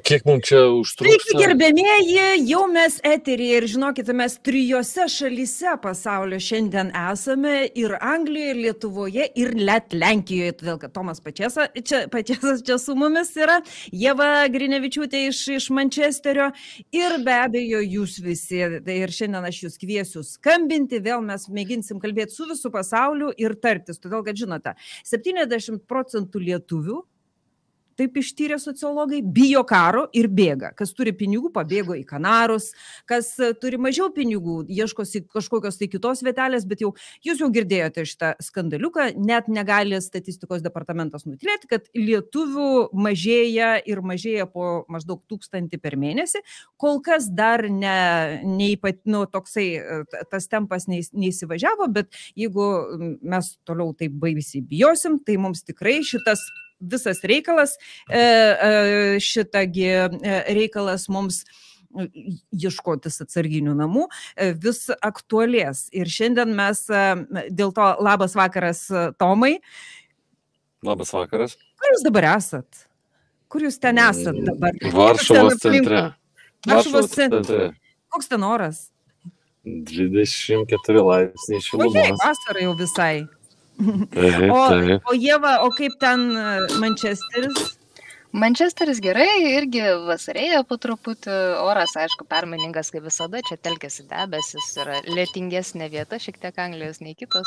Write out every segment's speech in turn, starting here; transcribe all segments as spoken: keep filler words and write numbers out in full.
kiek mums čia užtruks? Sveiki, gerbėmieji, jau mes eteryje ir žinokite, mes trijose šalyse pasaulio šiandien esame ir Anglijoje, ir Lietuvoje, ir net Lenkijoje, todėl kad Tomas Pačesas čia, Pačesas čia su mumis yra, Ieva Grinevičiūtė iš, iš Mančesterio ir be abejo jūs visi. Ir šiandien aš jūs kviesiu skambinti, vėl mes mėginsim kalbėti su visų pasauliu ir tartis, todėl kad žinote, septyniasdešimt procentų lietuvių, taip ištyrė sociologai, bijo karo ir bėga. Kas turi pinigų, pabėgo į Kanarus, kas turi mažiau pinigų, ieškosi kažkokios tai kitos vietelės, bet jau jūs jau girdėjote šitą skandaliuką, net negali statistikos departamentas nutilėti, kad lietuvių mažėja ir mažėja po maždaug tūkstantį per mėnesį. Kol kas dar ne, neįpat, nu, toksai tas tempas neįs, neįsivažiavo, bet jeigu mes toliau taip baisiai bijosim, tai mums tikrai šitas visas reikalas, šitagi reikalas mums ieškotis atsarginių namų vis aktualės. Ir šiandien mes dėl to labas vakaras Tomai. Labas vakaras. Kur jūs dabar esat? Kur jūs ten esat dabar? Varšuvos centre. Varšuvos centre. Koks ten oras? dvidešimt keturi laipsniai šilumos. O jei, vasara jau visai. Taip, o, taip. o Ieva, o kaip ten Mančesteris? Mančesteris gerai, irgi vasarėja po truputį, oras, aišku, permainingas kaip visada, čia telkėsi debesis, yra lietingesnė vieta, šiek tiek Anglijos nei kitos,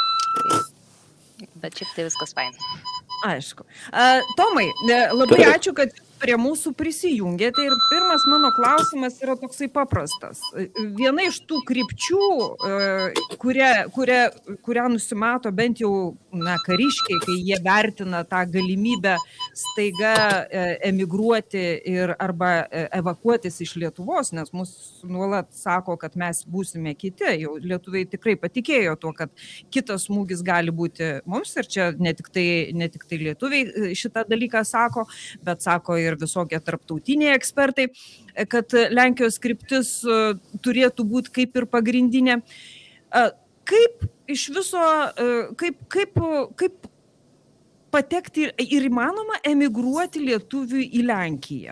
bet šiaip tai viskas fain. Aišku. Uh, Tomai, labai taip. Ačiū, kad prie mūsų prisijungėte ir pirmas mano klausimas yra toksai paprastas. Viena iš tų krypčių, kurią, kurią, kurią nusimato bent jau na, kariškiai, kai jie vertina tą galimybę staiga emigruoti ir arba evakuotis iš Lietuvos, nes mus nuolat sako, kad mes būsime kiti. Jau lietuviai tikrai patikėjo tuo, kad kitas smūgis gali būti mums ir čia ne tik tai, ne tik tai lietuviai šitą dalyką sako, bet sako ir visokie tarptautiniai ekspertai, kad Lenkijos kryptis turėtų būti kaip ir pagrindinė. Kaip iš viso, kaip, kaip, kaip patekti ir įmanoma emigruoti lietuviui į Lenkiją?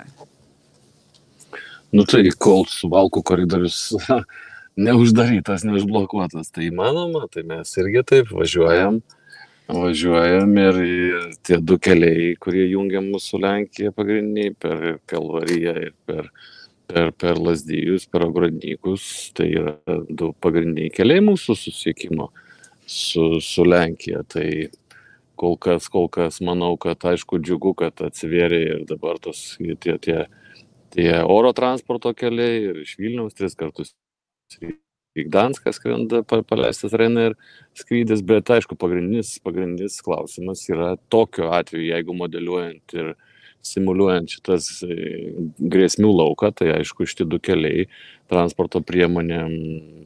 Nu tai, kol Suvalkų koridorius neuždarytas, neužblokuotas, tai įmanoma, tai mes irgi taip važiuojam. Važiuojam ir tie du keliai, kurie jungia mūsų Lenkiją pagrindiniai per Kalvariją ir per, per, per Lazdijus, per Ogrodnikus, tai yra du pagrindiniai keliai mūsų susiekimo su, su Lenkija. Tai kol kas, kol kas manau, kad aišku džiugu, kad atsivėrė ir dabar tos, tie, tie, tie oro transporto keliai ir iš Vilniaus tris kartus į Gdanską skrenda paleistas Ryanair skrydis, bet aišku, pagrindinis, pagrindinis klausimas yra tokiu atveju, jeigu modeliuojant ir simuliuojant šitas grėsmių lauką, tai aišku, šitie du keliai transporto priemonėm,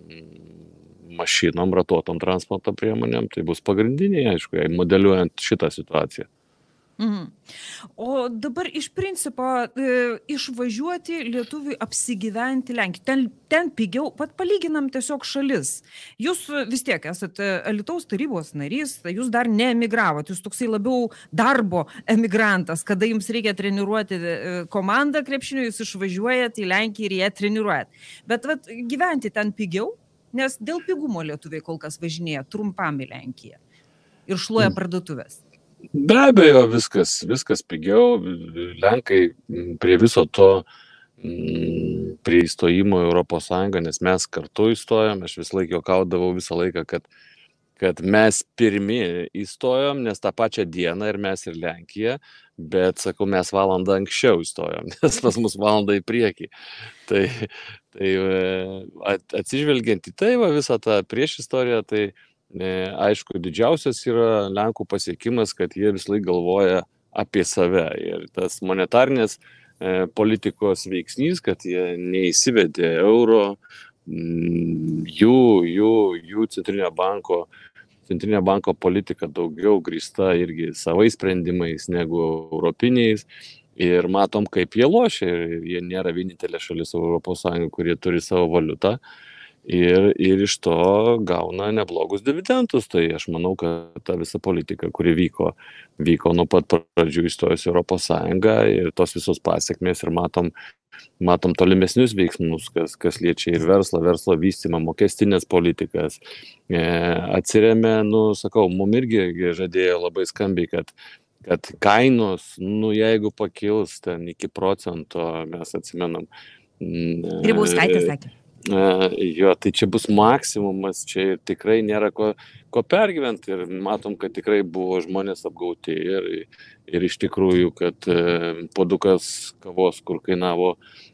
mašinom, ratuotom transporto priemonėm, tai bus pagrindiniai, aišku, modeliuojant šitą situaciją. Mhm. O dabar iš principo e, išvažiuoti lietuviui apsigyventi Lenkijoje. Ten, ten pigiau, pat palyginam tiesiog šalis. Jūs vis tiek esate Alytaus tarybos narys, jūs dar neemigravot, jūs toksai labiau darbo emigrantas, kada jums reikia treniruoti komandą krepšinio, jūs išvažiuojat į Lenkiją ir ją treniruojat. Bet vat, gyventi ten pigiau, nes dėl pigumo lietuviai kol kas važinėja trumpam į Lenkiją ir šluoja parduotuvės. Be abejo, viskas, viskas pigiau. Lenkai prie viso to, prie įstojimo į Europos Sąjungą, nes mes kartu įstojom, aš vis laik juokaudavau visą laiką, kad, kad mes pirmi įstojom, nes tą pačią dieną ir mes ir Lenkija, bet, sakau, mes valandą anksčiau įstojom, nes pas mus valandą į priekį. Tai, tai atsižvelgiant į tai, va, visą tą prieš istoriją, tai aišku, didžiausias yra Lenkų pasiekimas, kad jie vis laik galvoja apie save. Ir tas monetarnės politikos veiksnys, kad jie neįsivedė euro, jų, jų, jų centrinio banko, centrinio banko politika daugiau grįsta irgi savais sprendimais negu europiniais. Ir matom, kaip jie lošia. Ir jie nėra vienintelė šalis Europos Sąjungoje, kurie turi savo valiutą. ir, ir iš to gauna neblogus dividendus. Tai aš manau, kad ta visa politika, kuri vyko, vyko nuo pat pradžių įstojus į Europos Sąjungą ir tos visos pasiekmės ir matom, matom tolimesnius veiksmus, kas, kas liečia ir verslą, verslo vystymą, mokestinės politikas. E, atsiremia, nu, sakau, mum irgi žadėjo labai skambiai, kad kad kainos, nu, jeigu pakils ten iki procento, mes atsimenam. Grybauskaitė sakė. Jo, tai čia bus maksimumas, čia ir tikrai nėra ko, ko pergyventi ir matom, kad tikrai buvo žmonės apgauti ir, ir iš tikrųjų, kad puodukas kavos, kur kainavo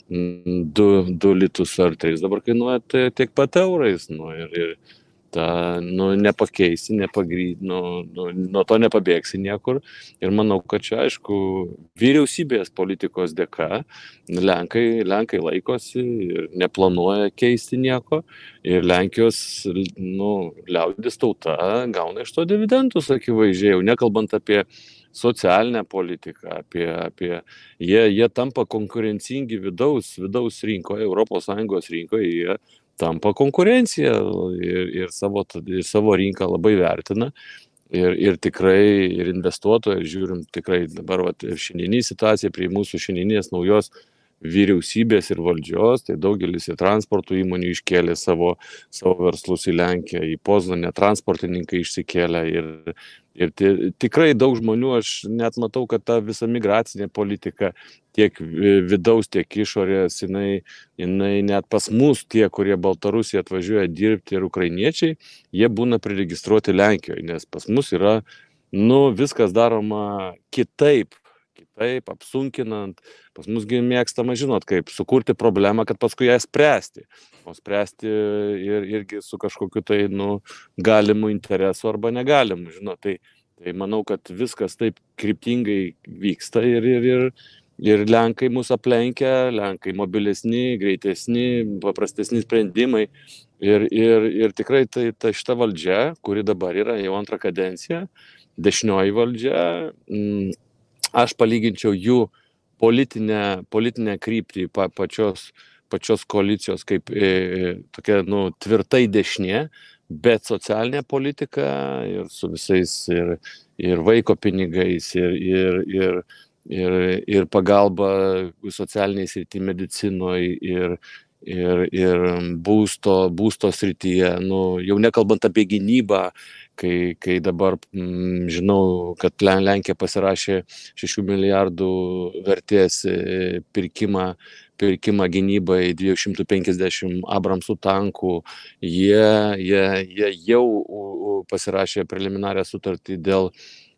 du litus ar tris, dabar kainuoja tai tiek pat eurais, nu, ir, ir ta, nu, nepakeisi, nepagry, nu, nu, nuo to nepabėgsi niekur. Ir manau, kad čia, aišku, vyriausybės politikos dėka Lenkai, Lenkai laikosi ir neplanuoja keisti nieko. Ir Lenkijos, nu, liaudis tauta gauna iš to dividendus, akivaizdžiai, jau nekalbant apie socialinę politiką, apie, apie jie, jie tampa konkurencingi vidaus, vidaus rinkoje, Europos Sąjungos rinkoje, jie tampa konkurencija ir, ir, savo, ir savo rinką labai vertina ir, ir tikrai ir investuotojai, žiūrim tikrai dabar vat, šiandieninį situaciją prie mūsų šiandieninės naujos vyriausybės ir valdžios, tai daugelis ir transporto įmonių iškėlė savo, savo verslus į Lenkiją, į Poznanę transportininkai išsikėlė ir, ir tai, tikrai daug žmonių, aš net matau, kad ta visa migracinė politika tiek vidaus, tiek išorės, jinai, jinai net pas mus tie, kurie Baltarusiją atvažiuoja dirbti ir ukrainiečiai, jie būna priregistruoti Lenkijoje, nes pas mus yra, nu, viskas daroma kitaip, kitaip, apsunkinant, pas musgi mėgstama, žinot, kaip sukurti problemą, kad paskui ją spręsti, o spręsti ir, irgi su kažkokiu tai, nu, galimu interesu arba negalimu, žinot, tai, tai manau, kad viskas taip kryptingai vyksta ir, ir, ir Ir Lenkai mus aplenkia, Lenkai mobilesni, greitesni, paprastesni sprendimai. Ir, ir, ir tikrai tai, ta šita valdžia, kuri dabar yra jau antrą kadenciją, dešinioji valdžia, m, aš palyginčiau jų politinę, politinę kryptį pa, pačios, pačios koalicijos kaip e, tokia, nu, tvirtai dešinė, bet socialinė politika ir su visais ir, ir vaiko pinigais ir, ir, ir Ir, ir pagalba socialiniai srity, medicinoje ir, ir, ir būsto, būsto srityje, nu, jau nekalbant apie gynybą, kai, kai dabar m, žinau, kad Lenkija pasirašė šešių milijardų vertės pirkimą, pirkimą gynybai dviejų šimtų penkiasdešimt Abramsų tankų, jie, jie, jie jau pasirašė preliminarią sutartį dėl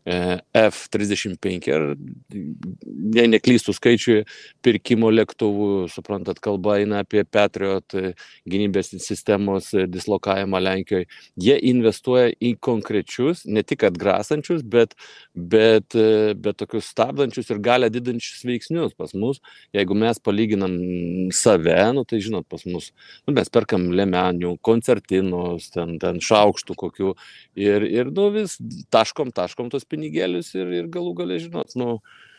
F trisdešimt penki, jei neklystų skaičiui, pirkimo lėktuvų, suprantat, kalba eina apie Patriot gynybės sistemos dislokavimą Lenkijoje. Jie investuoja į konkrečius, ne tik atgrasančius, bet, bet, bet tokius stabdančius ir galią didinčius veiksnius pas mus. Jeigu mes palyginam save, nu, tai žinot, pas mus, nu, mes perkam liemenių, koncertinus, ten, ten šaukštų kokių ir, ir nu, vis taškom, taškom tos pinigėlius ir, ir galų galę, žinot, nu,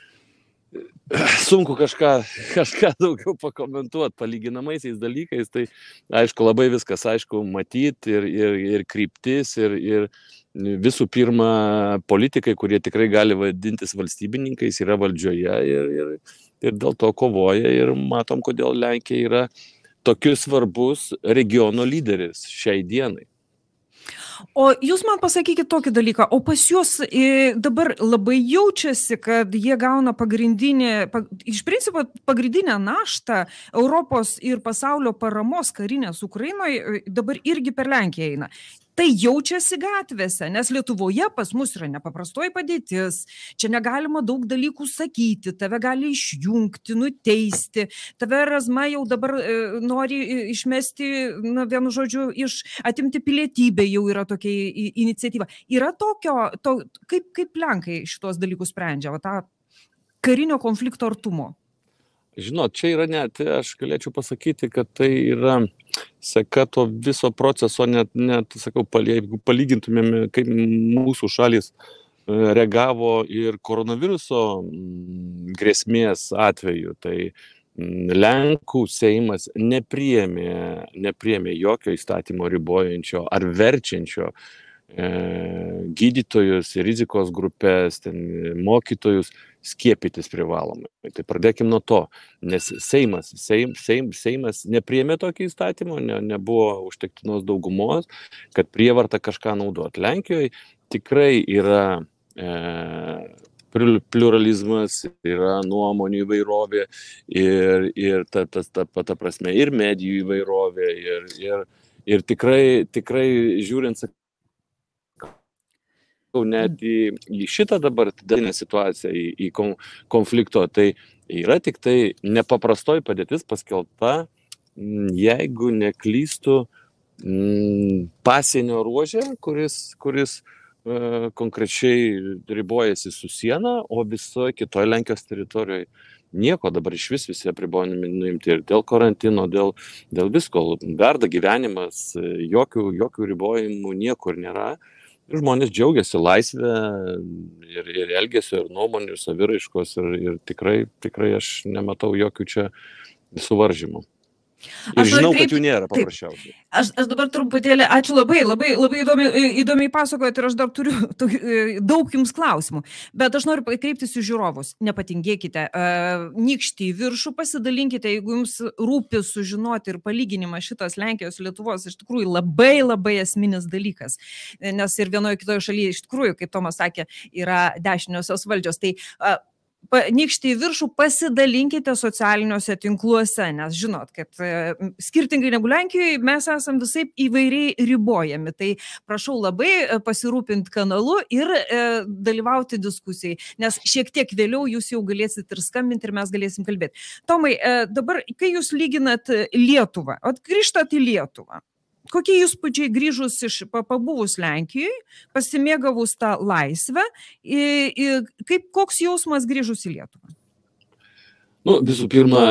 sunku kažką, kažką daugiau pakomentuoti palyginamaisiais dalykais, tai aišku, labai viskas aišku matyti ir, ir, ir kryptis ir, ir visų pirma politikai, kurie tikrai gali vadintis valstybininkais, yra valdžioje ir, ir, ir dėl to kovoja ir matom, kodėl Lenkija yra tokius svarbus regiono lyderis šiai dienai. O jūs man pasakykit tokį dalyką, o pas juos e, dabar labai jaučiasi, kad jie gauna pagrindinę, pag, iš principo pagrindinę naštą Europos ir pasaulio paramos karinės Ukrainoje dabar irgi per Lenkiją eina. Tai jaučiasi gatvėse, nes Lietuvoje pas mus yra nepaprastoji padėtis, čia negalima daug dalykų sakyti, tave gali išjungti, nuteisti, tave Razma jau dabar e, nori išmesti, na, vienu žodžiu, iš atimti pilietybę, jau yra tokia iniciatyva. Yra tokio, to, kaip, kaip Lenkai šitos dalykus sprendžia, va, tą karinio konflikto artumo? Žinot, čia yra net, aš galėčiau pasakyti, kad tai yra seka to viso proceso, net, net sakau, jeigu palygintumėme, kaip mūsų šalis reagavo ir koronaviruso grėsmės atveju, tai Lenkų Seimas nepriėmė, nepriėmė jokio įstatymo ribojančio ar verčiančio gydytojus, rizikos grupės, ten, mokytojus skiepytis privalomai. Tai pradėkim nuo to, nes Seimas, Seim, Seim, Seimas nepriėmė tokį įstatymą, ne, nebuvo užtektinos daugumos, kad prievarta kažką naudot. Lenkijoje tikrai yra e, pluralizmas, yra nuomonių įvairovė ir, ir ta, ta, ta, ta, ta prasme ir medijų įvairovė ir, ir, ir tikrai, tikrai žiūrint net į, į šitą dabar dalinę situaciją, į, į konflikto, tai yra tik tai nepaprastoji padėtis paskelbta, jeigu neklystu, pasienio ruože, kuris, kuris e, konkrečiai ribojasi su siena, o visoje kitoje Lenkijos teritorijoje nieko, dabar iš vis visi apribojimai nuimti ir dėl karantino, dėl, dėl visko, verda gyvenimas, jokių, jokių ribojimų niekur nėra. Žmonės džiaugiasi laisvę ir, ir elgesio, ir nuomonių, ir saviraiškos, ir, ir tikrai, tikrai aš nematau jokių čia suvaržymų. Ir Aš žinau, noriu kad jų kreipti- nėra taip. paprasčiausiai. Aš, aš dabar truputėlį, ačiū labai, labai, labai įdomiai, įdomiai pasakojat ir aš dar turiu tų- daug jums klausimų. Bet aš noriu kreiptis į žiūrovus. Nepatingėkite, uh, nykštį į viršų, pasidalinkite, jeigu jums rūpi sužinoti ir palyginimas šitas Lenkijos, Lietuvos, iš tikrųjų labai labai esminis dalykas. Nes ir vienoje kitoje šalyje, iš tikrųjų, kaip Tomas sakė, yra dešiniosios valdžios. Tai uh, nykštį į viršų, pasidalinkite socialiniuose tinkluose, nes žinot, kad e, skirtingai negu Lenkijoje mes esam visai įvairiai ribojami. Tai prašau labai e, pasirūpinti kanalu ir e, dalyvauti diskusijai, nes šiek tiek vėliau jūs jau galėsit ir skambinti ir mes galėsim kalbėti. Tomai, e, dabar, kai jūs lyginat Lietuvą, at grįžtat į Lietuvą, kokie įspūdžiai grįžus iš pabuvus Lenkijoje, pasimėgavus tą laisvę, i, i, kaip, koks jausmas grįžus į Lietuvą? Nu, visų pirma,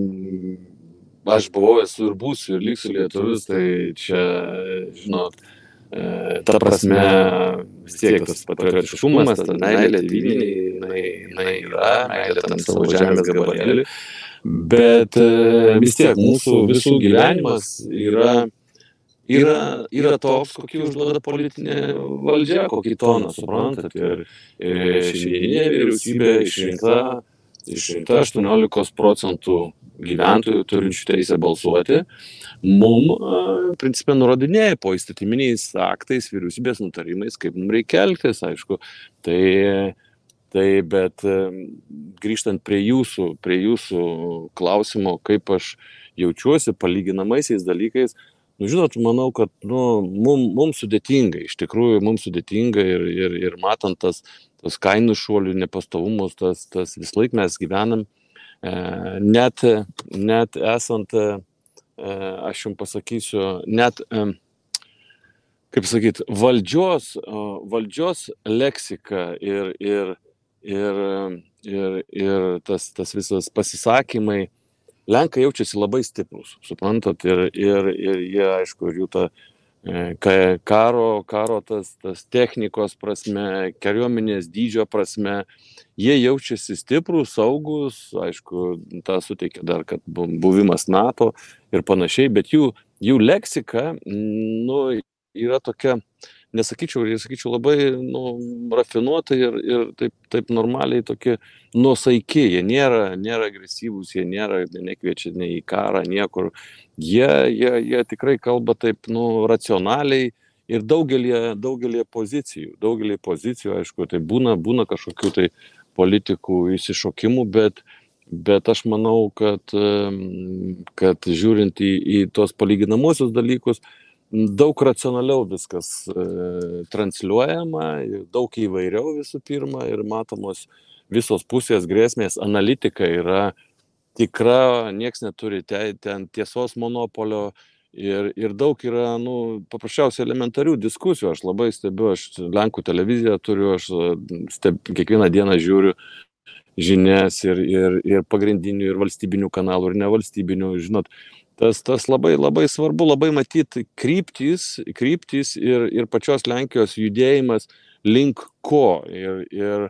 aš buvau, esu ir būsiu, ir liksiu lietuvis, tai čia, žinot, ta prasme, vis tiek tas patriotiškumas, ta meilė tėvynei, jinai, jinai yra, meilė tam savo žemės gabalėlį, bet vis tiek mūsų visų gyvenimas yra Yra, yra toks, kokį užduoda politinė valdžia, kokį toną, suprantat. Ir, ir šiandieninė vyriausybė išrinkta, išrinkta aštuoniolika procentų gyventojų turinčių teisę balsuoti. Mum, principė, nurodinėja po įstatyminiais aktais, vyriausybės nutarimais, kaip mums reikia elgtis, aišku. Tai, tai bet grįžtant prie jūsų, prie jūsų klausimo, kaip aš jaučiuosi palyginamaisiais dalykais, nu, žinot, manau, kad nu, mums mum sudėtinga, iš tikrųjų mums sudėtinga ir, ir, ir matant tas, tas kainų šuolių nepastovumus, tas, tas vis laik mes gyvenam, e, net, net esant, e, aš jums pasakysiu, net, e, kaip sakyt, valdžios, valdžios leksika ir, ir, ir, ir, ir tas, tas visas pasisakymai, Lenkai jaučiasi labai stiprus, suprantat, ir, ir, ir jie, aišku, ir jų ta e, karo, karo tas, tas technikos prasme, kariuomenės dydžio prasme, jie jaučiasi stiprus, saugus, aišku, tą suteikia dar, kad buvimas NATO ir panašiai, bet jų, jų leksika, nu, yra tokia, nesakyčiau, sakyčiau, labai nu, rafinuota ir, ir taip, taip normaliai tokie nuosaiki, jie nėra, nėra agresyvūs, jie nėra, nekviečia nei į karą, niekur. Jie, jie, jie tikrai kalba taip nu, racionaliai ir daugelį, daugelį pozicijų. Daugelį pozicijų, aišku, tai būna, būna kažkokių tai politikų įsišokimų, bet, bet aš manau, kad, kad žiūrint į, į tos palyginamosius dalykus, daug racionaliau viskas e, transliuojama, daug įvairiau visų pirma ir matomos visos pusės grėsmės, analitika yra tikra, nieks neturi te, ten tiesos monopolio ir, ir daug yra, nu, paprasčiausiai elementarių diskusijų. Aš labai stebiu, aš Lenkų televiziją turiu, aš steb, kiekvieną dieną žiūriu žinias ir, ir, ir pagrindinių, ir valstybinių kanalų, ir nevalstybinių, žinot. Tas, tas labai, labai svarbu, labai matyti kryptys, kryptys ir, ir pačios Lenkijos judėjimas link ko. Ir, ir,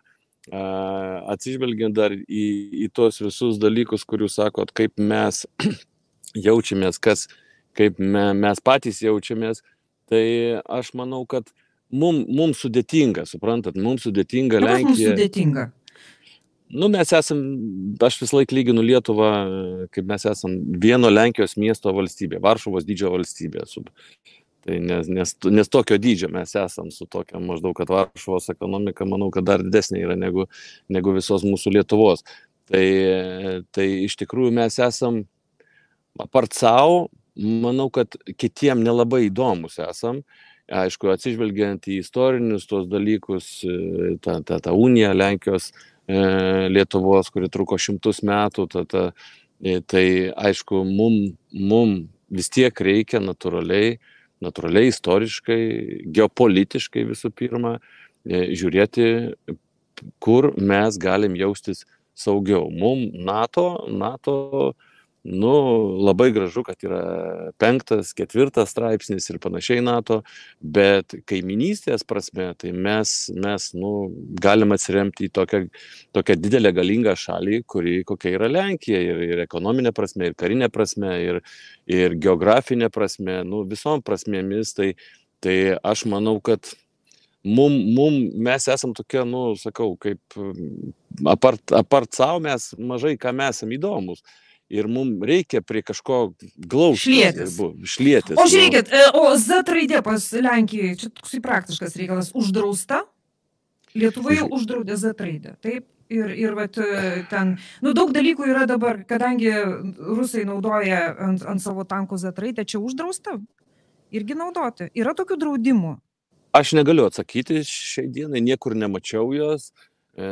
atsižvelgiant dar į, į tos visus dalykus, kuriuos sakot, kaip mes jaučiamės, kas, kaip me, mes patys jaučiamės, tai aš manau, kad mum, mums sudėtinga, suprantat, mums sudėtinga Kas mums Lenkija. sudėtinga? Nu, mes esam, aš vis laik lyginu Lietuvą, kaip mes esam vieno Lenkijos miesto valstybė, Varšuvos dydžio valstybė. Tai nes, nes, nes tokio dydžio mes esam su tokia maždaug, kad Varšuvos ekonomika, manau, kad dar didesnė yra negu, negu visos mūsų Lietuvos. Tai, tai iš tikrųjų mes esam, apart savo, manau, kad kitiem nelabai įdomus esam. Aišku, atsižvelgiant į istorinius tos dalykus, tą, tą, tą uniją Lenkijos, Lietuvos, kuri truko šimtus metų, ta, ta, tai aišku, mum, mum vis tiek reikia natūraliai, natūraliai, istoriškai, geopolitiškai visų pirma, žiūrėti, kur mes galim jaustis saugiau. Mum NATO, NATO, nu, labai gražu, kad yra penktas, ketvirtas straipsnis ir panašiai NATO, bet kaiminystės prasme, tai mes, mes nu, galim atsiremti į tokią, tokią didelę galingą šalį, kuri kokia yra Lenkija, ir, ir ekonominė prasme, ir karinė prasme, ir, ir geografinė prasme, nu, visom prasmėmis, tai, tai aš manau, kad mum, mum, mes esam tokie, nu, sakau, kaip apart, apart savo mes mažai kam esam įdomus. Ir mums reikia prie kažko glausti. Šlietis. Šlietis. O žiūrėkit, o Z raidė pas Lenkijoje, čia toksai praktiškas reikalas, uždrausta? Lietuvoje uždraudė Z raidę, taip? Ir, ir vat, ten, nu, daug dalykų yra dabar, kadangi rusai naudoja ant, ant savo tankų Z raidę, čia uždrausta? Irgi naudoti. Yra tokių draudimų? Aš negaliu atsakyti šiai dienai, niekur nemačiau jos. E...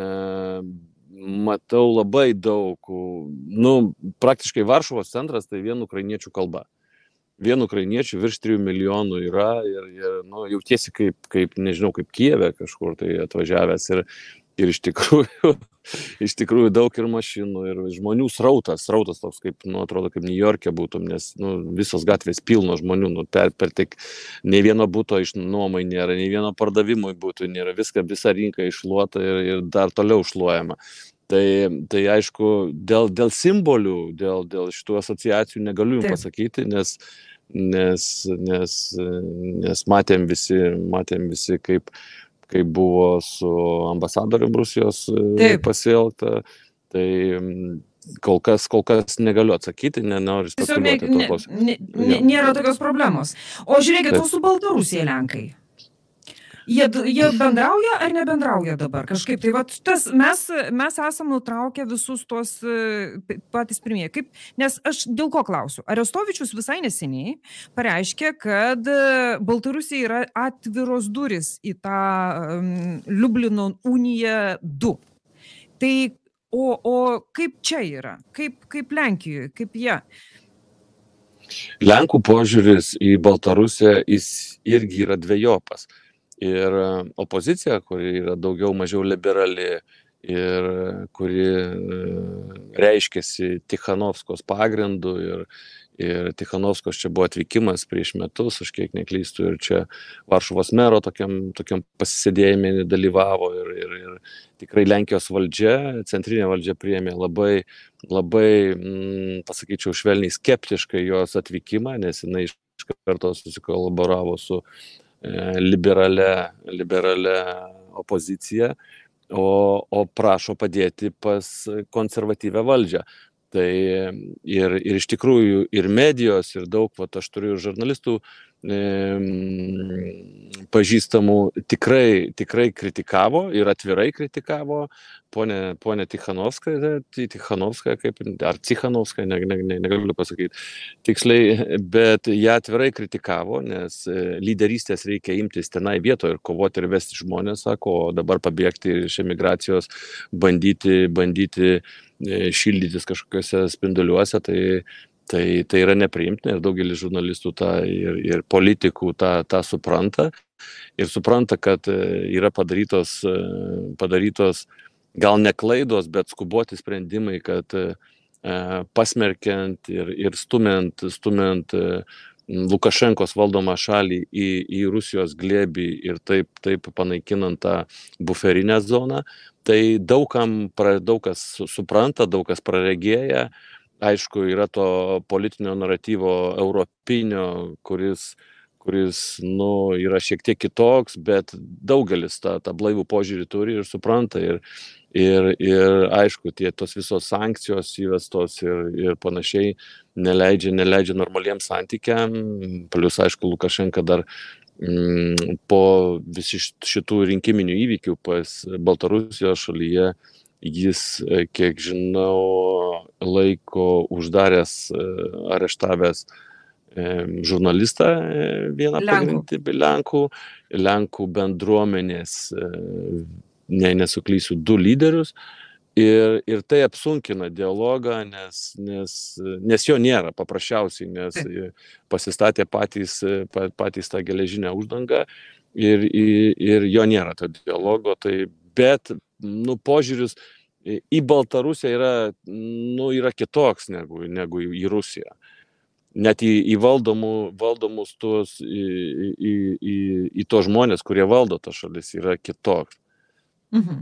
Matau labai daug, nu, praktiškai Varšuvos centras tai vien ukrainiečių kalba. Vien ukrainiečių virš trijų milijonų yra ir, ir nu, jautiesi kaip, kaip, nežinau, kaip Kijeve kažkur tai atvažiavęs ir, ir iš tikrųjų, iš tikrųjų daug ir mašinų, ir žmonių srautas, srautas toks kaip, nu, atrodo, kaip New York'e būtum, nes, nu, visos gatvės pilno žmonių, nu, per, per tik, nei vieno būto išnuomai nėra, nei vieno pardavimui būtų nėra, viską, visa rinka iššluota ir, ir dar toliau šluojama. Tai, tai aišku, dėl, dėl simbolių, dėl, dėl šitų asociacijų negaliu jums pasakyti, nes, nes, nes, nes matėm visi, matėm visi kaip, kaip buvo su ambasadorium Rusijos Taip. pasielgta. Tai kol kas, kol kas negaliu atsakyti, nenoriu spekuliuoti. Ne, ne, nėra tokios problemos. O žiūrėkit, o su Baltarusija Lenkai? Jie, jie bendrauja ar nebendrauja dabar kažkaip? Tai vat, tas, mes, mes esam nutraukę visus tuos patys pirmieji. Kaip, nes aš dėl ko klausiu? Arestovičius visai neseniai pareiškė, kad Baltarusija yra atviros duris į tą um, Liublino uniją du. Tai, o, o kaip čia yra? Kaip, kaip Lenkijoje? Kaip jie? Lenkų požiūris į Baltarusiją jis irgi yra dvejopas. Ir opozicija, kuri yra daugiau mažiau liberali ir kuri reiškėsi Tikhanovskos pagrindu ir, ir Tikhanovskos čia buvo atvykimas prieš metus, aš kiek neklystu, ir čia Varšuvos mero tokiam, tokiam pasisėdėjime dalyvavo ir, ir, ir tikrai Lenkijos valdžia, centrinė valdžia priėmė labai, labai, mm, pasakyčiau, švelniai skeptiškai jos atvykimą, nes jinai iš karto susikolaboravo su liberale, liberale opozicija, o, o prašo padėti pas konservatyvę valdžią. Tai ir, ir iš tikrųjų ir medijos, ir daug, va, aš turiu žurnalistų e, pažįstamų, tikrai, tikrai kritikavo ir atvirai kritikavo ponę, ponę Tikhanovskają, Tikhanovskają, kaip, ar Tikhanovskają, ne, ne, ne, negaliu pasakyti tiksliai, bet ją atvirai kritikavo, nes lyderystės reikia imtis tenai vietoje ir kovoti ir vesti žmonės, sako, o dabar pabėgti iš emigracijos, bandyti, bandyti šildytis kažkokiuose spinduliuose, tai, tai, tai yra nepriimtina ir daugelis žurnalistų tą, ir, ir politikų tą, tą supranta ir supranta, kad yra padarytos, padarytos gal ne klaidos, bet skuboti sprendimai, kad pasmerkiant ir, ir stumiant, stumiant Lukašenkos valdomą šalį į, į Rusijos glėbį ir taip, taip panaikinant tą buferinę zoną, tai daug kam, pra- daug kas su- supranta, daug kas praregėja. Aišku, yra to politinio naratyvo europinio, kuris, kuris nu, yra šiek tiek kitoks, bet daugelis tą, tą blaivų požiūrį turi ir supranta. Ir, ir, ir aišku, tie, tos visos sankcijos įvestos ir, ir panašiai neleidžia, neleidžia normaliems santykiam. Plius, aišku, Lukašenka dar mm, po visi šitų rinkiminių įvykių pas Baltarusijos šalyje, jis, kiek žinau, laiko uždaręs, areštavęs žurnalistą vieną pagrindinį Lenkų, Lenkų bendruomenės, ne, nesuklysiu, du lyderius. Ir, ir tai apsunkina dialogą, nes, nes, nes jo nėra paprasčiausiai, nes pasistatė patys, patys tą geležinę uždangą ir, ir jo nėra to dialogo. Tai, bet nu, požiūris į Baltarusiją yra, nu, yra kitoks negu, negu į Rusiją. Net į, į valdomų, valdomus tuos, į, į, į, į to žmonės, kurie valdo tą šalis, yra kitoks. Mhm.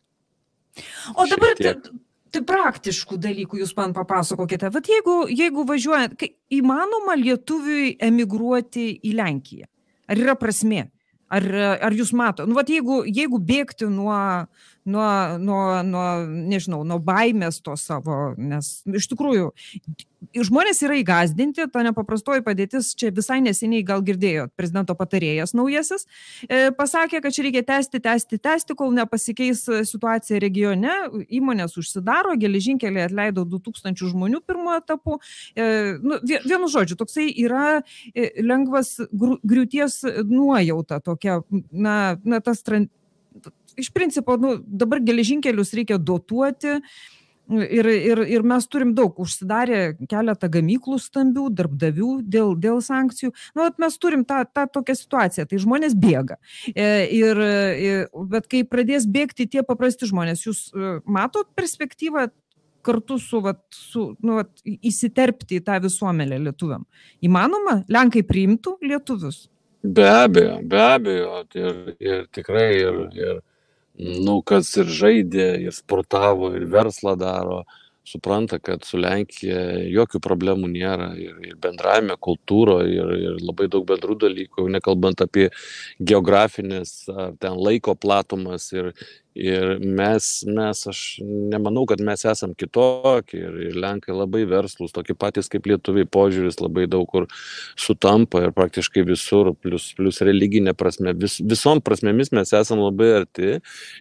O dabar tai, tai praktiškų dalykų jūs man papasakokite. Vat jeigu, jeigu važiuojant, kai įmanoma lietuviui emigruoti į Lenkiją, ar yra prasmė? Ar, ar jūs mato, nu, vat jeigu, jeigu bėgti nuo, nuo, nuo, nuo, nežinau, nuo baimės to savo, nes iš tikrųjų žmonės yra įgazdinti, ta nepaprastoji padėtis, čia visai neseniai gal girdėjo prezidento patarėjas naujasis, e, pasakė, kad čia reikia tęsti, tęsti, tęsti, kol nepasikeis situacija regione, įmonės užsidaro, geležinkeliai atleido du tūkstančius žmonių pirmo etapu, e, nu, vienu žodžiu, toksai yra e, lengvas griūties nuojauta tokia, na, na tas, iš principo, nu, dabar geležinkelius reikia dotuoti, Ir, ir, ir mes turim daug užsidarę keletą gamyklų stambių, darbdavių dėl, dėl sankcijų. Nu, mes turim tą, tą tokią situaciją, tai žmonės bėga. Ir, ir, bet kai pradės bėgti tie paprasti žmonės, jūs matot perspektyvą kartu su, vat, su nu, vat, įsiterpti į tą visuomenę lietuviam? Įmanoma? Lenkai priimtų lietuvius? Be abejo, be abejo. Ir, ir tikrai ir... ir... Nu, kas ir žaidė, ir sportavo, ir verslą daro, supranta, kad su Lenkija jokių problemų nėra ir, ir bendravime, kultūroje, ir, ir labai daug bendrų dalykų, nekalbant apie geografinės, ten laiko platumas. Ir, ir mes, mes, aš nemanau, kad mes esam kitokie ir, ir Lenkai labai verslus, tokie patys kaip lietuviai, požiūris labai daug kur sutampa ir praktiškai visur, plus, plus religinė prasme, vis, visom prasmėmis mes esam labai arti.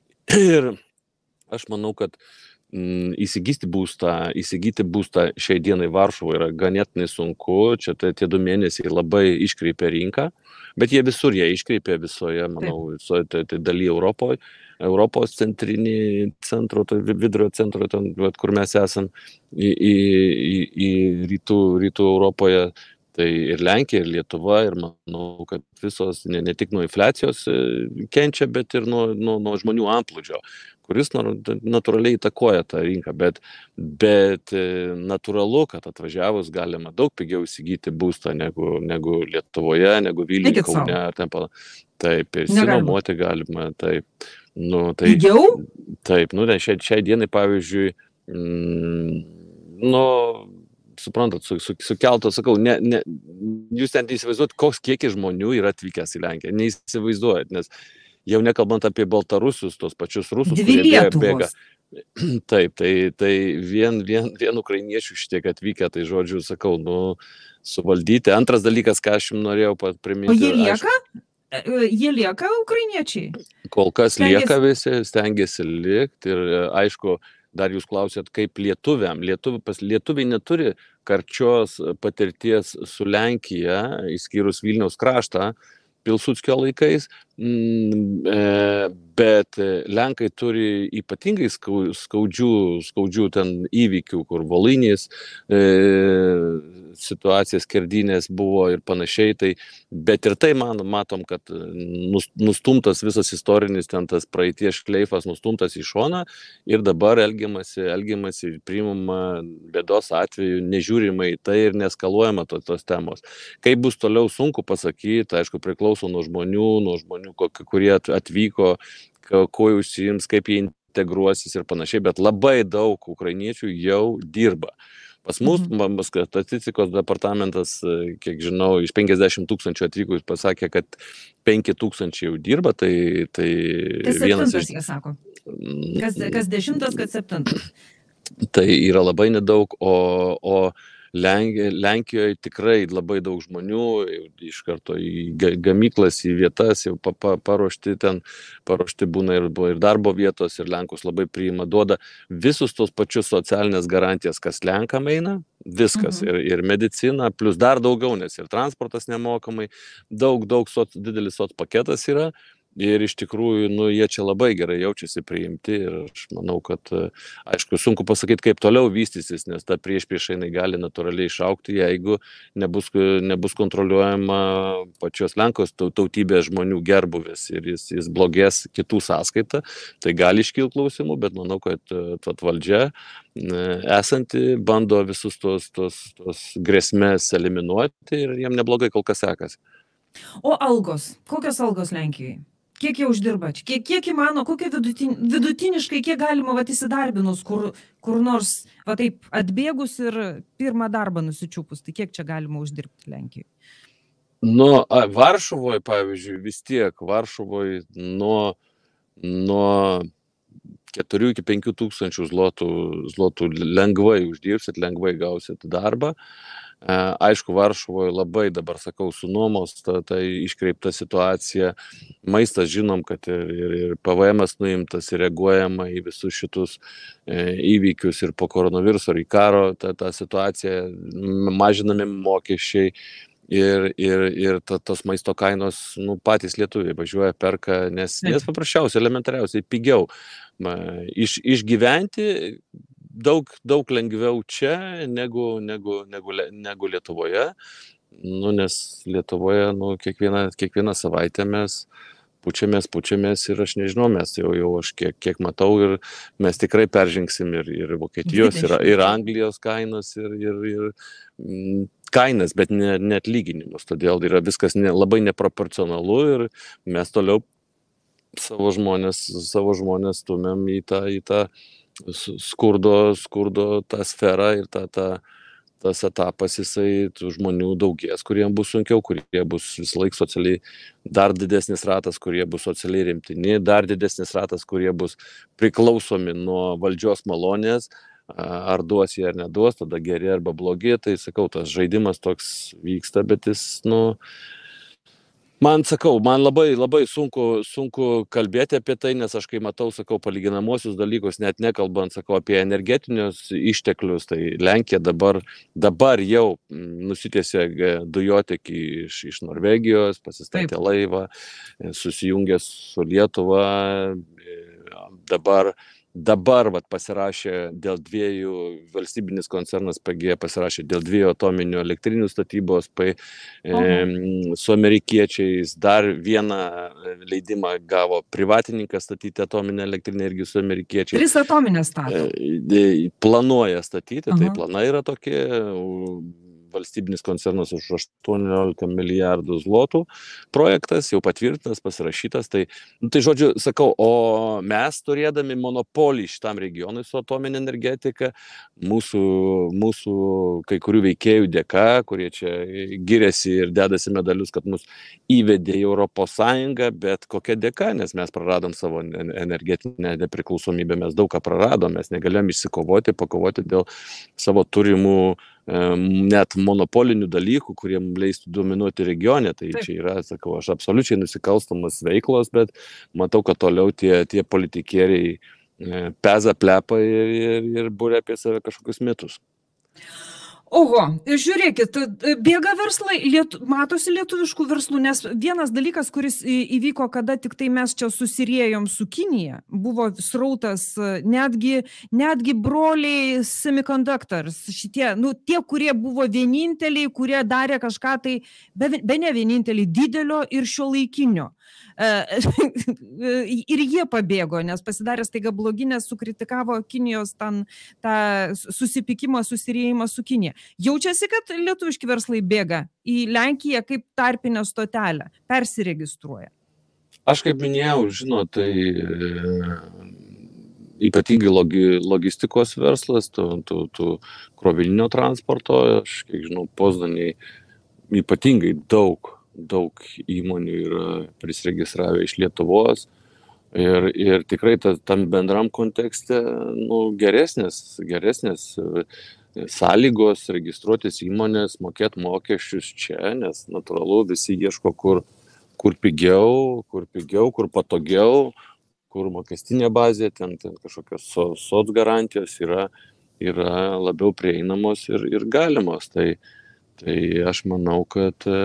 Ir aš manau, kad mm, įsigyti būstą, įsigyti būstą šiai dienai Varšuvoje yra ganėtinai sunku, čia tai, tie du mėnesiai labai iškreipia rinką, bet jie visur, jie iškreipia visoje, manau, visoje tai, tai dalyje Europoje, Europos centrinį centro, tai vidurio centro, ten, kur mes esam, į, į, į, į rytų, rytų Europoje. Tai ir Lenkija, ir Lietuva, ir manau, kad visos ne, ne tik nuo infliacijos kenčia, bet ir nuo, nuo, nuo žmonių antplūdžio, kuris natūraliai įtakoja tą rinką, bet, bet natūralu, kad atvažiavus galima daug pigiau įsigyti būstą negu, negu Lietuvoje, negu Vilniuje, Kaune, ar ten pala. Taip, ir sinuomoti galima, taip. Nu, tai, pigiau? Taip, nu, šiai, šiai dienai, pavyzdžiui, mm, nu, suprantat, su, su, sukeltos, sakau, ne, ne, jūs ten įsivaizduot, koks kiekis žmonių yra atvykęs į Lenkiją, neįsivaizduojat, nes jau nekalbant apie Baltarusius, tos pačius rusus, Dvi kurie bėga. Lietuvos. Taip, tai, tai vien, vien, vien ukrainiečių šitiek atvykę, tai žodžiu, sakau, nu, suvaldyti. Antras dalykas, ką aš jums norėjau priminti. O jie lieka? Aš, jie lieka ukrainiečiai? Kol kas Stengiasi... lieka visi, stengiasi likti ir aišku, dar jūs klausėt, kaip lietuviam. Lietuvi, pas, lietuviai neturi karčios patirties su Lenkija, išskyrus Vilniaus kraštą, Pilsudskio laikais, bet Lenkai turi ypatingai skaudžių, skaudžių ten įvykių, kur Volynės e, situacija, skerdynės buvo ir panašiai, tai, bet ir tai man, matom, kad nustumtas visas istorinis ten tas praeities šleifas nustumtas į šoną ir dabar elgiamasi, elgiamasi priimama bėdos atveju, nežiūrima į tai ir neskaluojama to, tos temos. Kaip bus toliau sunku pasakyti, aišku, priklauso nuo žmonių, nuo žmonių, kurie atvyko, ko užsiims, kaip jie integruosis ir panašiai, bet labai daug ukrainiečių jau dirba. Pas mus, mhm. statistikos departamentas, kiek žinau, iš penkiasdešimt tūkstančių atvykus pasakė, kad penki tūkstančiai jau dirba, tai, tai kas vienas septintas, iš... jie sako. Kas, kas dešimtas, kas septintas. Tai yra labai nedaug, o, o Lenkijoje tikrai labai daug žmonių iš karto į gamyklas, į vietas, jau pa, pa, paruošti ten, paruošti būna ir, ir darbo vietos, ir Lenkus labai priima, duoda visus tos pačius socialinės garantijas, kas Lenkam eina, viskas, mhm. ir, ir medicina, plus dar daugiau, nes ir transportas nemokamai, daug, daug soc, didelis soc paketas yra. Ir iš tikrųjų, nu, jie čia labai gerai jaučiasi priimti ir aš manau, kad, aišku, sunku pasakyti, kaip toliau vystysis, nes ta priešprieša jinai gali natūraliai išaukti, jeigu nebus, nebus kontroliuojama pačios Lenkos tautybės žmonių gerbuvės ir jis, jis blogės kitų sąskaitą. Tai gali iškilti klausimų, bet manau, kad tad valdžia esanti bando visus tos, tos, tos grėsmės eliminuoti ir jiem neblogai kol kas sekasi. O algos? Kokios algos Lenkijoje? Kiek jie uždirba? Kiek, kiek įmano, kokie vidutin, vidutiniškai, kiek galima vat, įsidarbinus, kur, kur nors va, taip atbėgus ir pirmą darbą nusičiupus, tai kiek čia galima uždirbti Lenkijoje? Nu, Varšuvoje, pavyzdžiui, vis tiek, Varšuvoje nuo, nuo keturių iki penkių tūkstančių zlotų, zlotų lengvai uždirbsit, lengvai gausit darbą. Aišku, Varšuvoje labai dabar, sakau, su nuomos, ta, ta iškreipta situacija. Maistas žinom, kad ir, ir, ir P V M-as nuimtas, ir reaguojama į visus šitus e, įvykius ir po koronaviruso, ir į karo tą, tą situaciją, mažinami mokesčiai. Ir, ir, ir ta, tos maisto kainos, nu, patys lietuviai važiuoja, perka, nes, nes paprasčiausiai, elementariausiai, pigiau. Iš, išgyventi daug, daug lengviau čia negu, negu, negu, negu Lietuvoje, nu, nes Lietuvoje nu, kiekvieną, kiekvieną savaitę mes pučiamės, pučiamės ir aš nežinau, mes jau, jau aš kiek, kiek matau ir mes tikrai peržengsim ir, ir Vokietijos, ir, ir Anglijos kainas, ir, ir, ir kainas, bet ne, ne atlyginimus, todėl yra viskas ne, labai neproporcionalu ir mes toliau savo žmonės, savo žmonės stumėm į tą, į tą skurdo, skurdo tą sferą ir tą, tą, tas etapas jisai tų žmonių daugės, kuriems bus sunkiau, kurie bus visą laiką socialiai dar didesnis ratas, kurie bus socialiai rimtini, dar didesnis ratas, kurie bus priklausomi nuo valdžios malonės, ar duos jie ar neduos, tada geri arba blogi, tai sakau, tas žaidimas toks vyksta, bet jis, nu, man, sakau, man labai, labai sunku, sunku kalbėti apie tai, nes aš kai matau, sakau, palyginamosius dalykus, net nekalbant, sakau, apie energetinius išteklius, tai Lenkija dabar, dabar jau nusitiesė dujotekį iš, iš Norvegijos, pasistatė Taip. laivą, susijungė su Lietuva, dabar Dabar vat, pasirašė dėl dviejų, valstybinis koncernas P G pasirašė dėl dviejų atominių elektrinių statybos, pai, e, su amerikiečiais dar vieną leidimą gavo privatininkas statyti atominę elektrinę irgi su amerikiečiais. Tris atominės stato. E, planuoja statyti, Aha. tai planai yra tokie. Valstybinis koncernas už aštuoniolika milijardų zlotų projektas, jau patvirtintas, pasirašytas. Tai, nu, tai žodžiu, sakau, o mes turėdami monopolį šitam regionui su atominė energetika, mūsų, mūsų kai kurių veikėjų dėka, kurie čia giriasi ir dedasi medalius, kad mus įvedė į Europos Sąjungą, bet kokia dėka, nes mes praradom savo energetinę nepriklausomybę, mes daug ką praradom, mes negalėjom išsikovoti, pakovoti dėl savo turimų net monopolinių dalykų, kurie leistų dominuoti regione. Tai Taip. Čia yra, sakau, aš absoliučiai nusikalstamas veiklos, bet matau, kad toliau tie, tie politikieriai peza plepa ir, ir, ir būrė apie save kažkokius mitus. Oho, žiūrėkit, bėga verslai, lietu, matosi lietuviškų verslų, nes vienas dalykas, kuris įvyko, kada tik tai mes čia susiriejom su Kinija, buvo srautas, netgi, netgi broliai semiconductors, šitie, nu, tie, kurie buvo vieninteliai, kurie darė kažką tai, be, be ne vieninteliai, didelio ir šiuolaikinio. Ir jie pabėgo, nes pasidarė staiga blogi, nes sukritikavo Kinijos ten, tą susipykimą, susiriejimą su Kinija. Jaučiasi, kad lietuviški verslai bėga į Lenkiją kaip tarpinę stotelę, persiregistruoja. Aš kaip minėjau, žinot, tai ypatingai logi, logistikos verslas, tų, tų, tų krovininio transporto, aš kiek žinau, Poznanėje ypatingai daug, daug įmonių yra prisiregistravę iš Lietuvos ir, ir tikrai ta, tam bendram kontekste nu, geresnės, geresnės sąlygos registruotis įmonės, mokėti mokesčius čia, nes natūralu visi ieško kur, kur pigiau, kur pigiau, kur patogiau, kur mokestinė bazė, ten, ten kažkokios so, soc garantijos yra, yra labiau prieinamos ir, ir galimos. Tai, tai aš manau, kad e,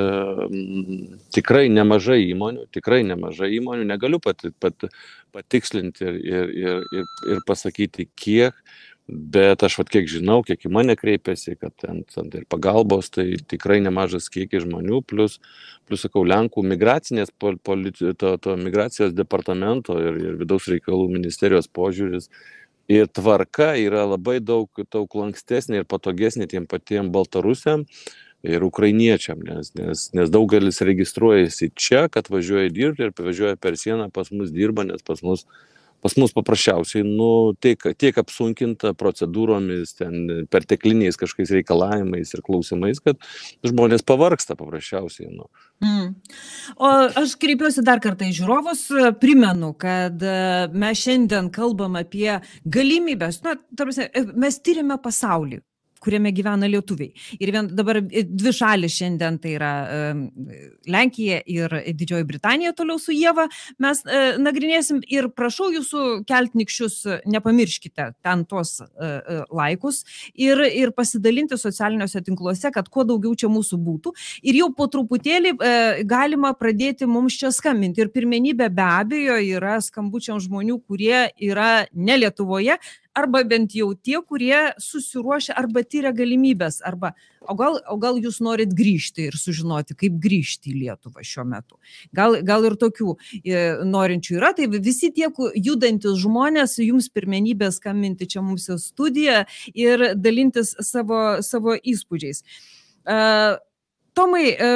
tikrai nemažai įmonių, tikrai nemažai įmonių, negaliu pat, pat, patikslinti ir, ir, ir, ir, ir pasakyti kiek, bet aš vat kiek žinau, kiek į mane kreipiasi, kad ten, ten ir pagalbos, tai tikrai nemažas kiekis žmonių, plus, plus sakau, Lenkų migracinės, politi, to, to migracijos departamento ir, ir vidaus reikalų ministerijos požiūris ir tvarka yra labai daug, daug lankstesnė ir patogesnė tiem patiem baltarusiam ir ukrainiečiam, nes, nes, nes daugelis registruojasi čia, kad važiuoja dirbti ir važiuoja per sieną, pas mus dirba, nes pas mus Pas mus paprasčiausiai nu, tiek, tiek apsunkinta procedūromis, ten, pertekliniais kažkokiais reikalavimais ir klausimais, kad žmonės pavargsta paprasčiausiai. Nu. Mm. O aš kreipiuosi dar kartą į žiūrovus, primenu, kad mes šiandien kalbam apie galimybės. Na, tarsi, mes tyrime pasaulį, kuriame gyvena lietuviai. Ir vien, dabar dvi šalis šiandien, tai yra e, Lenkija ir Didžioji Britanija toliau su Ieva, mes e, nagrinėsim ir prašau jūsų keltnikščius, nepamirškite ten tos e, laikus ir, ir pasidalinti socialiniuose tinkluose, kad kuo daugiau čia mūsų būtų. Ir jau po truputėlį e, galima pradėti mums čia skambinti. Ir pirmenybė be abejo yra skambučiam žmonių, kurie yra ne Lietuvoje, arba bent jau tie, kurie susiruošia arba tyria galimybės, arba, o gal, o gal jūs norit grįžti ir sužinoti, kaip grįžti į Lietuvą šiuo metu. Gal, gal ir tokių e, norinčių yra, tai visi tie judantis žmonės, jums pirmenybė skambinti čia mums į studiją ir dalintis savo, savo įspūdžiais. E, Tomai, e,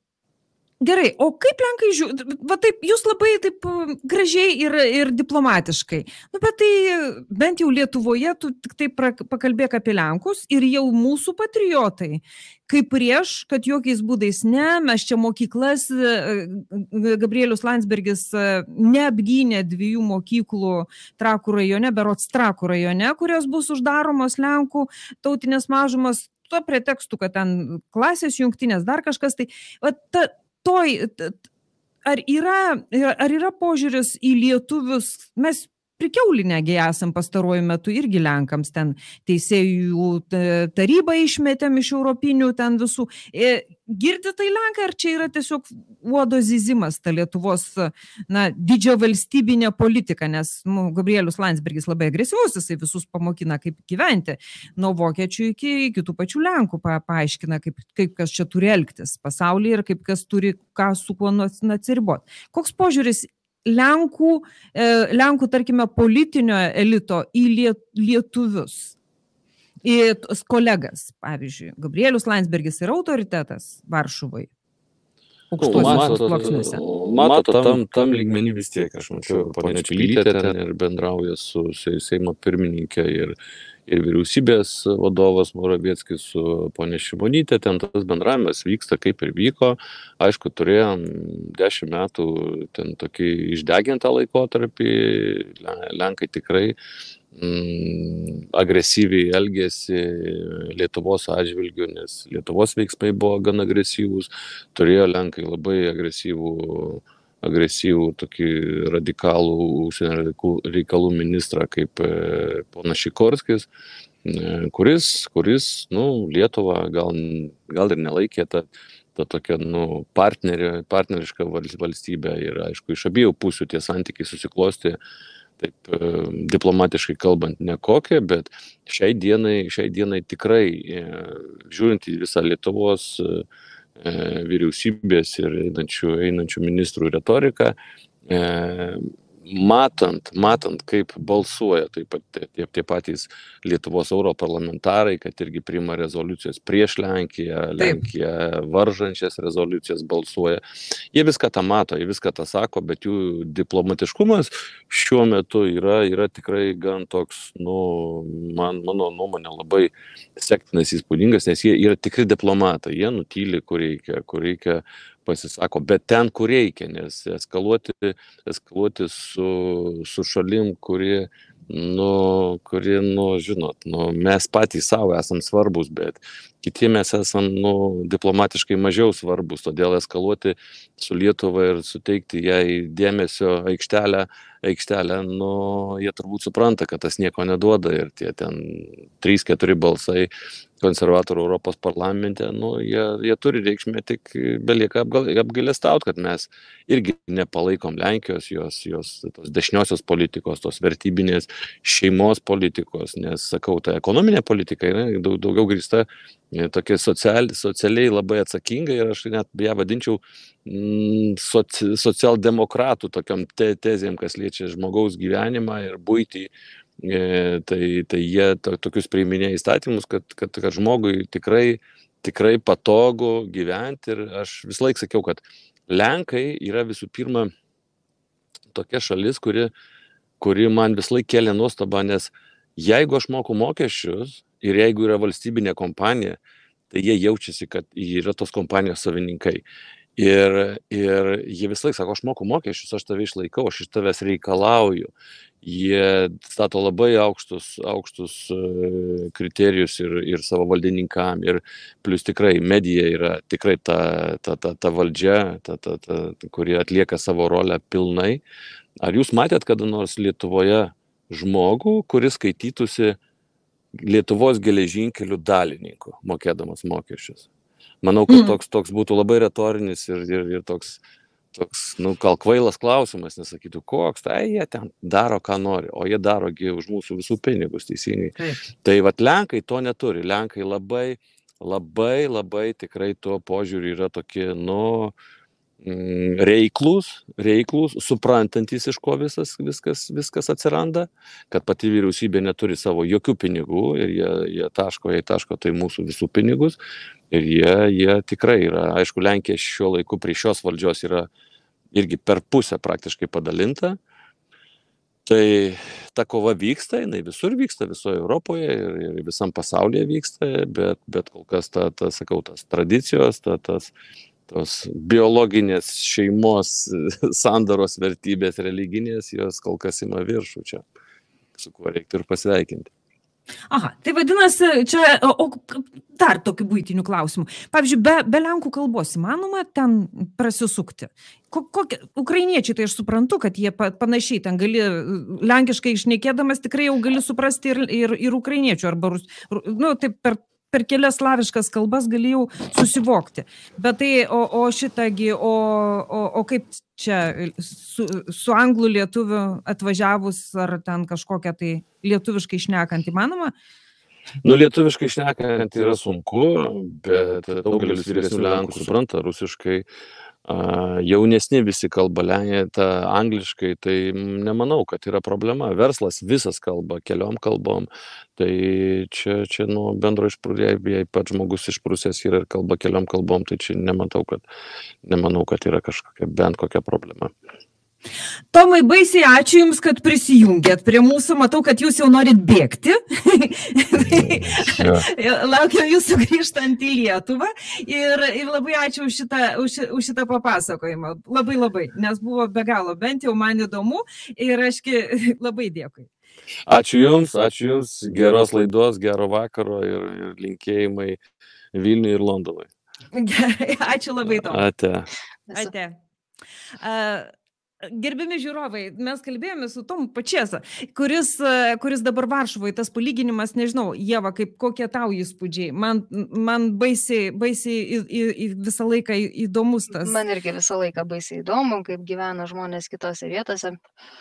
gerai, o kaip Lenkai žiūri, va taip, jūs labai taip gražiai ir, ir diplomatiškai, nu, bet tai bent jau Lietuvoje tu tik taip pakalbėk apie Lenkus ir jau mūsų patriotai, kaip prieš, kad jokiais būdais ne, mes čia mokyklas, Gabrielius Landsbergis neapgynė dviejų mokyklų Trakų rajone, berods Trakų rajone, kurios bus uždaromos Lenkų tautinės mažumos, tuo pretekstu, kad ten klasės jungtinės, dar kažkas, tai va, ta, Toj, ar yra, ar yra požiūris į lietuvius, mes prikiaulinėgi esam pastaruoju metu irgi Lenkams, ten teisėjų tarybą išmetėm iš europinių ten visų. Girdi tai Lenkai, ar čia yra tiesiog uodo zyzimas, ta Lietuvos na, didžio valstybinė politika, nes nu, Gabrielius Landsbergis labai agresyvus, jisai visus pamokina, kaip gyventi, nuo vokiečių iki kitų pačių Lenkų pa, paaiškina, kaip, kaip kas čia turi elgtis pasaulyje ir kaip kas turi ką su kuo atsiriboti. Koks požiūris Lenkų, Lenkų, tarkime, politinio elito į lietuvius, į kolegas, pavyzdžiui, Gabrielius Landsbergis yra autoritetas Varšuvoj? Matot, matot, tam, tam lygmenį vis tiek, aš mačiau, ponia Čilytė ten ir bendrauja su Seimo pirmininkė ir, ir vyriausybės vadovas Moravieckis su ponia Šimonytė, ten tas bendravimas vyksta kaip ir vyko, aišku, turėjom dešimt metų ten tokį išdegintą laikotarpį, Lenkai tikrai mm, agresyviai elgėsi Lietuvos atžvilgiu, nes Lietuvos veiksmai buvo gan agresyvūs, turėjo Lenkai labai agresyvų, agresyvų tokį radikalų užsienio reikalų ministrą kaip ponas Šikorskis, kuris, kuris nu, Lietuvą gal, gal ir nelaikė tą, tą tokią nu, partnerį, partnerišką valstybę ir aišku, iš abiejų pusių tie santykiai susiklosti taip diplomatiškai kalbant nekokie, bet šiai dienai, šiai dienai tikrai, žiūrint į visą Lietuvos vyriausybės ir einančių, einančių ministrų retoriką, matant, matant, kaip balsuoja taip pat tie, tie patys Lietuvos europarlamentarai, kad irgi priima rezoliucijas prieš Lenkiją, Lenkiją varžančias rezoliucijas balsuoja. Jie viską tą mato, jie viską tą sako, bet jų diplomatiškumas šiuo metu yra, yra tikrai gan toks, nu, man, mano nuomonė labai sektinas įspūdingas, nes jie yra tikri diplomatai, jie nutyli, kur reikia, kur reikia pasisako, bet ten, kur reikia, nes eskaluoti, eskaluoti su, su šalim, kuri, nu, kuri, nu, žinot, nu, mes patys savo esam svarbus, bet kiti mes esam, nu, diplomatiškai mažiau svarbus, todėl eskaluoti su Lietuva ir suteikti jai dėmesio aikštelę, aikštelę, nu, jie turbūt supranta, kad tas nieko neduoda ir tie ten trys keturi balsai konservatorių Europos parlamente, nu, jie, jie turi reikšmę, tik belieka apgailestaut, kad mes irgi nepalaikom Lenkijos, jos, jos tos dešiniosios politikos, tos vertybinės šeimos politikos, nes, sakau, ta ekonominė politika yra daug, daugiau grįsta tokia sociali, socialiai labai atsakinga ir aš net ją vadinčiau mm, soci, socialdemokratų tokiam te, tezėm, kas liečia žmogaus gyvenimą ir buitį. E, tai, tai jie to, tokius priiminėja įstatymus, kad, kad, kad žmogui tikrai, tikrai patogu gyventi ir aš visą laiką sakiau, kad Lenkai yra visų pirma tokia šalis, kuri, kuri man visą laiką kėlė nuostabą, nes jeigu aš moku mokesčius ir jeigu yra valstybinė kompanija, tai jie jaučiasi, kad yra tos kompanijos savininkai. Ir, ir jie visą laiką sako, aš moku mokesčius, aš tave išlaikau, aš iš tavęs reikalauju. Jie stato labai aukštus, aukštus kriterijus ir, ir savo valdininkam. Ir plus tikrai medija yra tikrai ta, ta, ta, ta valdžia, ta, ta, ta, kuri atlieka savo rolę pilnai. Ar jūs matėt kada nors Lietuvoje žmogų, kuris skaitytųsi Lietuvos geležinkelių dalininku, mokėdamas mokesčius? Manau, kad toks, toks būtų labai retorinis ir, ir, ir toks, toks, nu, gal kvailas klausimas, nesakytų, koks, tai jie ten daro, ką nori, o jie darogi už mūsų visų pinigus teisingai. Taip. Tai vat Lenkai to neturi, Lenkai labai, labai, labai tikrai tuo požiūriu yra tokie, nu, reiklus, reiklus, suprantantis, iš ko visas, viskas, viskas atsiranda, kad pati vyriausybė neturi savo jokių pinigų ir jie, jie taško, jie taško tai mūsų visų pinigus ir jie, jie tikrai yra, aišku, Lenkija šiuo laiku prie šios valdžios yra irgi per pusę praktiškai padalinta. Tai ta kova vyksta, jinai visur vyksta, visoje Europoje ir, ir visam pasaulyje vyksta, bet, bet kol kas ta, ta, sakau, tas tradicijos, ta, tas tos biologinės šeimos sandaros vertybės religinės, jos kol kas ima viršų čia, su kuo reiktų ir pasveikinti. Aha, tai vadinasi, čia, o, o dar tokių buitinių klausimų. Pavyzdžiui, be, be lenkų kalbos įmanoma ten prasisukti? Ko, kokie, ukrainiečiai, tai aš suprantu, kad jie pa, panašiai ten gali, lenkiškai išnekėdamas tikrai jau gali suprasti ir, ir, ir ukrainiečių, arba, nu, taip per per kelias slaviškas kalbas galėjau susivokti. Bet tai, o, o šitągi, o, o, o kaip čia su, su anglų lietuviu atvažiavus, ar ten kažkokia tai lietuviškai šnekant įmanoma? Nu, lietuviškai šnekant yra sunku, bet daugelis vyresnių lenkų supranta rusiškai. Uh, jaunesni visi kalba tą angliškai, tai nemanau, kad yra problema. Verslas visas kalba keliom kalbom, tai čia, čia nu, bendro išprūdė, jei pats žmogus išprūsęs yra ir kalba keliom kalbom, tai čia nematau, kad, nemanau, kad yra kažkokia bent kokia problema. Tomai, baisiai ačiū Jums, kad prisijungėt prie mūsų. Matau, kad Jūs jau norit bėgti. Laukiam Jūsų grįžtant į Lietuvą. Ir, ir labai ačiū už šitą, už, už šitą papasakojimą. Labai labai, nes buvo be galo, bent jau man įdomu. Ir aški labai dėkui. Ačiū Jums, ačiū Jums. Geros laidos, gero vakaro ir, ir linkėjimai Vilniui ir Londonui. Gerai, ačiū labai Tomai. Ate. Ate. Uh, Gerbiami žiūrovai, mes kalbėjome su Tomu Pačėsa, kuris, kuris dabar Varšuvoje, tas palyginimas, nežinau, Ieva, kaip kokie tau įspūdžiai. Man, man baisiai, baisiai į, į, visą laiką įdomus tas. Man irgi visą laiką baisiai įdomu, kaip gyvena žmonės kitose vietose.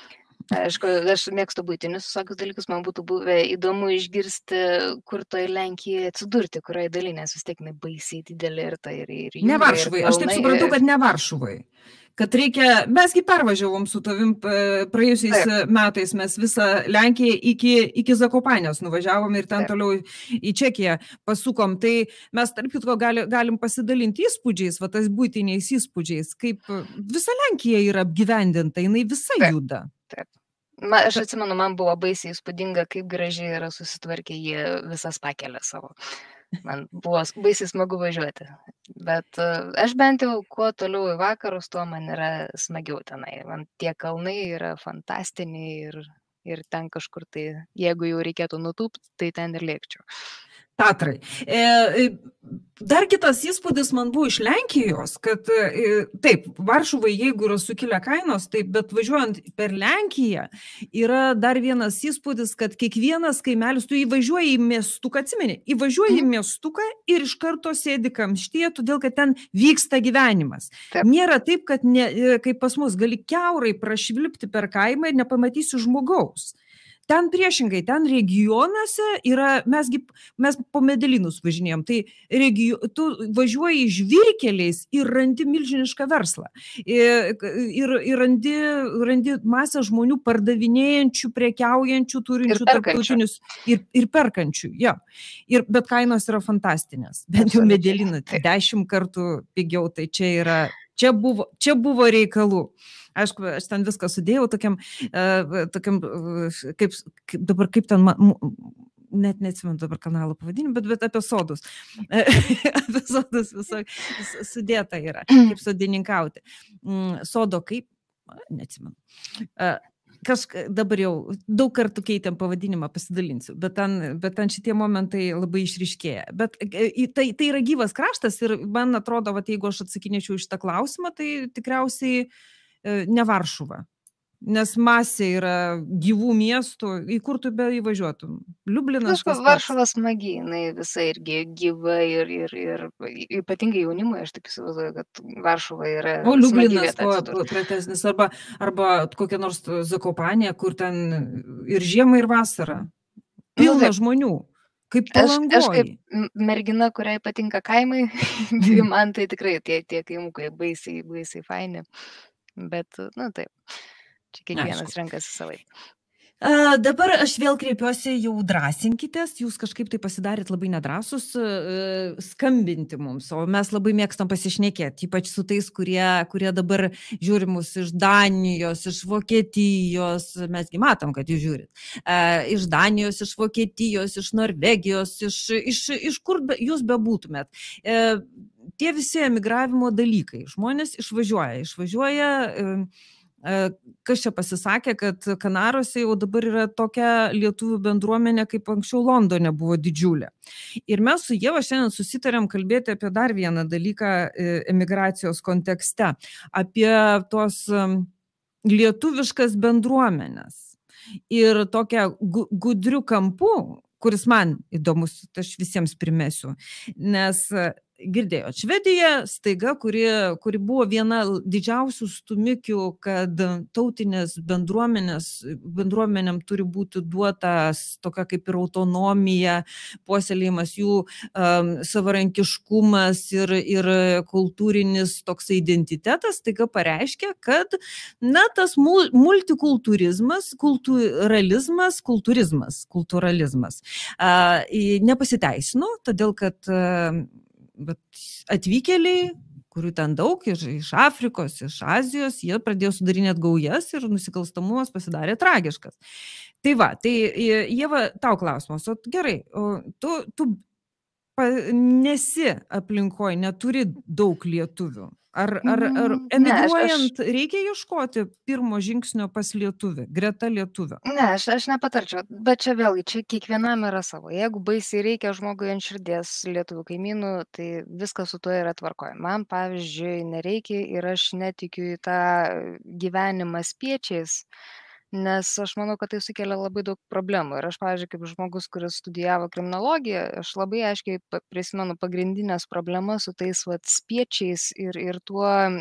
Aišku, aš mėgstu buitinius visokius dalykus, man būtų buvę įdomu išgirsti, kur toj Lenkijoje atsidurti, kurioje daly, nes vis tiek jinai baisiai didelė ir tai ir, ir Ne jūra, ir Varšuvai, aš taip kalnai. suprantu, kad ne Varšuvai. Kad reikia, mesgi pervažiavom su tavim e, praėjusiais Taip. metais, mes visą Lenkiją iki, iki Zakopanės nuvažiavom ir ten Taip. toliau į Čekiją pasukom. Tai mes, tarp kitko, gali, galim pasidalinti įspūdžiais, va tas būtiniais įspūdžiais, kaip visa Lenkija yra apgyvendinta, jinai visa Taip. juda. Taip. Ma, aš atsimenu, man buvo baisiai įspūdinga, kaip gražiai yra susitvarkę jie visas pakelę savo. Man buvo s- baisiai smagu važiuoti. Bet e, aš bent jau kuo toliau į vakarus, tuo man yra smagiau tenai. Man tie kalnai yra fantastiniai ir, ir ten kažkur tai, jeigu jau reikėtų nutūpti, tai ten ir lėkčiau. Tatrai. E, e, dar kitas įspūdis man buvo iš Lenkijos, kad e, taip, Varšuvai, jeigu yra sukilę kainos, taip, bet važiuojant per Lenkiją yra dar vienas įspūdis, kad kiekvienas kaimelis, tu įvažiuoji į miestuką, atsimeni, įvažiuoji į Mhm. miestuką ir iš karto sėdi kamštyje, todėl kad ten vyksta gyvenimas. Taip. Nėra taip, kad ne, e, kaip pas mus gali kiaurai prašvilpti per kaimą ir nepamatysi žmogaus. Ten priešingai, ten regionuose yra, mesgi, mes po Medelinus važinėjom, tai regio, tu važiuoji žvyrkeliais ir randi milžinišką verslą. Ir, ir, ir randi, randi masę žmonių pardavinėjančių, prekiaujančių, turinčių perkančių. tarptautinius ir, ir perkančių. Ja. Ir, bet kainos yra fantastinės. Bent jau Absoliučiai. Medelinai Taip. dešimt kartų pigiau, tai čia yra, čia buvo, čia buvo reikalų. Aišku, aš ten viską sudėjau tokiam, uh, tokiam uh, kaip, kaip dabar, kaip ten, ma- mu- net neatsimenu dabar kanalo pavadinimą, bet, bet apie sodus. Apie sodus viso s- sudėta yra, kaip sodininkauti. Mm, Sodo kaip, a, neatsimenu. Uh, Kažk, dabar jau daug kartų keitėm pavadinimą, pasidalinsiu, bet ten, bet ten šitie momentai labai išryškėja. Bet e, į- tai, tai yra gyvas kraštas ir man atrodo, vat, jeigu aš atsakinėčiau iš tą klausimą, tai tikriausiai e, ne Varšuva. Nes masė yra gyvų miestų, į kur tu be įvažiuotum. Liublinas Aišku, tas pats. Varšuva smagi, jinai visai irgi gyva ir, ir, ir ypatingai jaunimui, aš tik įsivaizduoju, kad Varšuva yra O smagi Liublinas vieta kuo atsidurt. platesnis, arba, arba kokia nors Zakopanė, kur ten ir žiemą, ir vasarą. Pilna taip. žmonių. Kaip Aš, aš kaip Palangoj. m- mergina, kuriai patinka kaimai, tai man tai tikrai tie, tie kaimukai baisiai, baisiai faini. Bet, na taip, čia kiekvienas Aišku. renkasi savai. A, dabar aš vėl kreipiuosi, jau drąsinkitės, jūs kažkaip tai pasidarėt labai nedrąsus e, skambinti mums, o mes labai mėgstam pasišnekėti, ypač su tais, kurie, kurie dabar žiūri mus iš Danijos, iš Vokietijos, mesgi matom, kad jūs žiūrit, e, iš Danijos, iš Vokietijos, iš Norvegijos, iš, iš, iš kur be, jūs bebūtumėt. E, tie visi emigravimo dalykai, žmonės išvažiuoja, išvažiuoja. E, Kas čia pasisakė, kad Kanaruose jau dabar yra tokia lietuvių bendruomenė, kaip anksčiau Londone buvo didžiulė. Ir mes su Ieva šiandien susitarėm kalbėti apie dar vieną dalyką emigracijos kontekste, apie tos lietuviškas bendruomenės. Ir tokia gu- gudrių kampų, kuris man įdomus, tai aš visiems primesiu, nes girdėjo, Švedija staiga, kuri, kuri buvo viena didžiausių stumikių, kad tautinės bendruomenės, bendruomenėm turi būti duotas tokia kaip ir autonomija, puoselėjimas jų um, savarankiškumas ir, ir kultūrinis toks identitetas, staiga pareiškia, kad na, tas mul- multikultūrizmas, kultūralizmas, kultūrizmas, kultūralizmas uh, nepasiteisino, todėl kad uh, bet atvykėliai, kurių ten daug, iš, iš Afrikos, iš Azijos, jie pradėjo sudarinėti gaujas ir nusikalstamumas pasidarė tragiškas. Tai va, tai Ieva, tau klausimas, o gerai, o tu, tu pa, nesi aplinkoje, neturi daug lietuvių. Ar, ar, ar Mm, ne, aš- aš- emigruojant reikia ieškoti pirmo žingsnio pas lietuvį, greta lietuvio? Ne, aš, aš nepatarčiau, bet čia vėlgi, čia kiekvienam yra savo. Jeigu baisiai reikia žmogui ant širdies lietuvių kaimynų, tai viskas su tuo yra tvarkoje. Man, pavyzdžiui, nereikia ir aš netikiu į tą gyvenimą spiečiais, nes aš manau, kad tai sukelia labai daug problemų. Ir aš, pavyzdžiui, kaip žmogus, kuris studijavo kriminologiją, aš labai aiškiai pa- prisimenu pagrindinės problemas su tais vat spiečiais ir, ir tuo